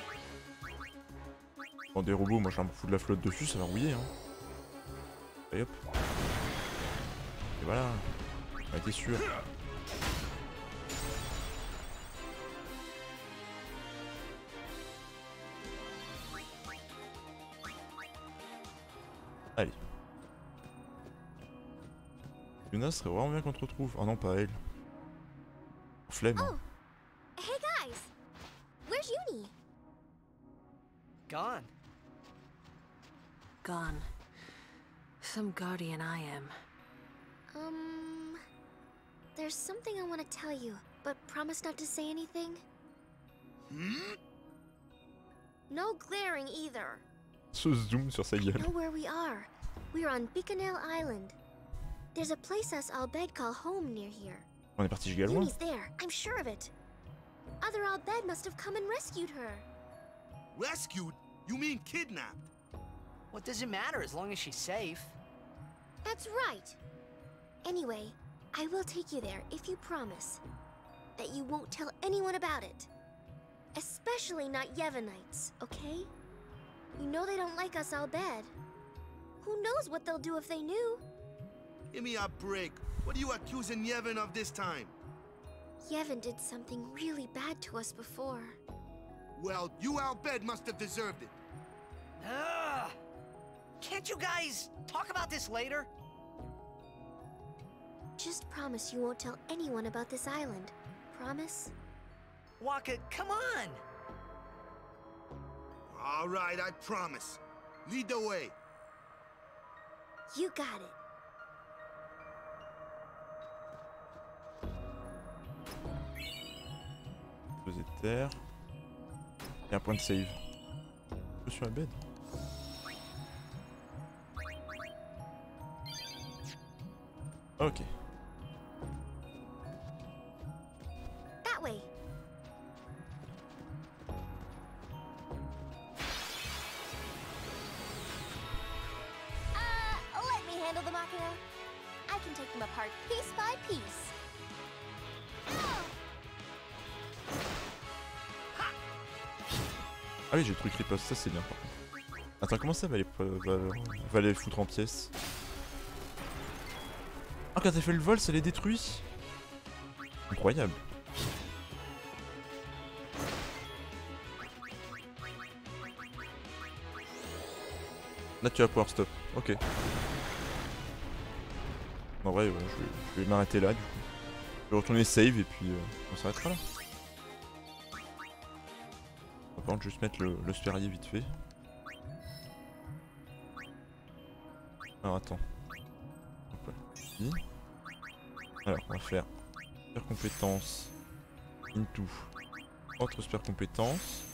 Bon, des robots, moi j'ai un fou de la flotte dessus, ça va rouiller. Hein. Et hop. Et voilà. On a été sûr. Allez. Yuna serait vraiment bien qu'on te retrouve. Oh non, pas elle. Flemme. Hein. Oh, hey guys, where's Uni? Gone. Gone. Some guardian I am. Um, there's something I want to tell you, but promise not to say anything. Hmm? No glaring either. Se zoom sur sa gueule. Know where we are. We're on Bikanel Island. There's a place us Albed call home near here. On est parti giga loin. Uni's there, I'm sure of it. Other Albed must have come and rescued her. Rescued? You mean kidnapped? What does it matter as long as she's safe? That's right. Anyway, I will take you there if you promise that you won't tell anyone about it. Especially not Yevonites, okay? You know they don't like us Albed. Who knows what they'll do if they knew? Give me a break. What are you accusing Yevon of this time? Yevon did something really bad to us before. Well, you Albed must have deserved it. Ugh. Can't you guys talk about this later? Just promise you won't tell anyone about this island. Promise? Waka, come on! All right, I promise. Lead the way. You got it. Deux éthers. Et un point de save. Je suis sur la bed. Ok. That way. Uh, let me handle the Machina. I can take them apart piece by piece. Ah oui, j'ai le truc riposte, ça c'est bien par contre. Attends, comment ça va les, va, va les foutre en pièces? Ah, quand t'as fait le vol, ça les détruit? Incroyable. Là tu vas pouvoir stop, ok. En vrai, ouais, je vais, je vais m'arrêter là du coup. Je vais retourner save et puis euh, on s'arrêtera là. Par contre, juste mettre le, le sperrier vite fait. Alors attends. Hop là. Ici. Alors on va faire super compétence into autre super compétence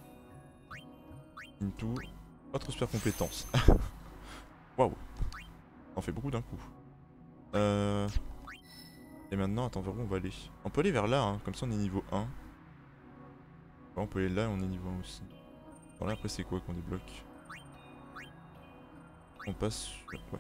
into autre super compétence. Waouh, on fait beaucoup d'un coup. Euh... Et maintenant, attends, vers où on va aller? On peut aller vers là, hein, comme ça on est niveau un. On peut aller là et on est niveau un aussi. Bon là après c'est quoi qu'on débloque? On passe sur... Ouais.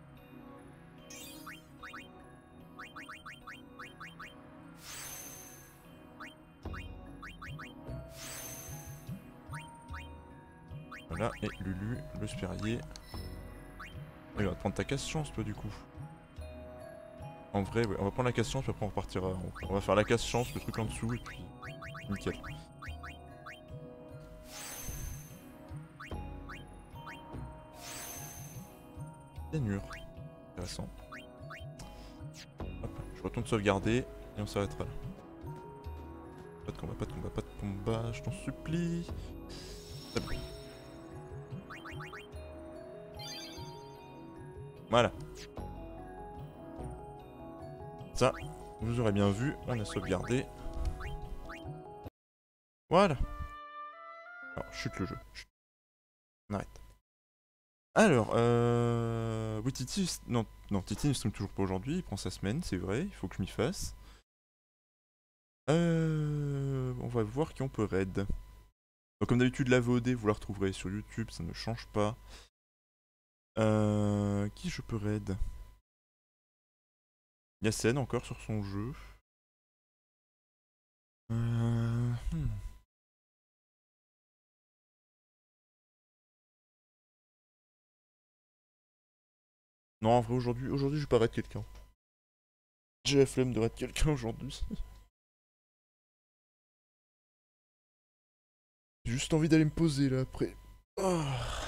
Voilà, et Lulu, le sperrier. Il va te prendre ta casse-chance toi du coup. En vrai, ouais, on va prendre la casse-chance puis après on repartira. On va faire la casse-chance, le truc en dessous et puis... Nickel. Ténure. Intéressant. Hop, je retourne sauvegarder et on s'arrêtera là. Pas de combat, pas de combat, pas de combat, je t'en supplie. C'est bon. Voilà. Ça, vous aurez bien vu, on a sauvegardé. Voilà. Alors, chute le jeu. Chut. On arrête. Alors, euh... oui, Titi... Non, non Titi ne stream toujours pas aujourd'hui, il prend sa semaine, c'est vrai, il faut que je m'y fasse. Euh... On va voir qui on peut raid. Donc, comme d'habitude, la V O D, vous la retrouverez sur YouTube, ça ne change pas. Euh... Qui je peux raid? Yassen encore sur son jeu. Euh... Hmm. Non, en vrai, aujourd'hui, aujourd'hui, je vais pas raid quelqu'un. J'ai la flemme de raid quelqu'un aujourd'hui. J'ai juste envie d'aller me poser là après. Oh.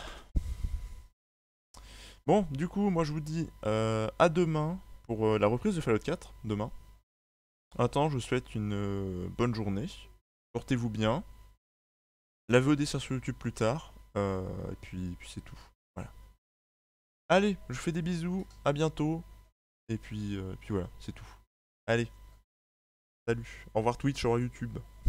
Bon, du coup, moi je vous dis euh, à demain pour euh, la reprise de Fallout quatre, demain. Attends, je vous souhaite une euh, bonne journée. Portez-vous bien. La V O D sera sur YouTube plus tard. Euh, et puis, puis c'est tout. Voilà. Allez, je vous fais des bisous. À bientôt. Et puis, euh, puis voilà, c'est tout. Allez. Salut. Au revoir Twitch, au revoir YouTube.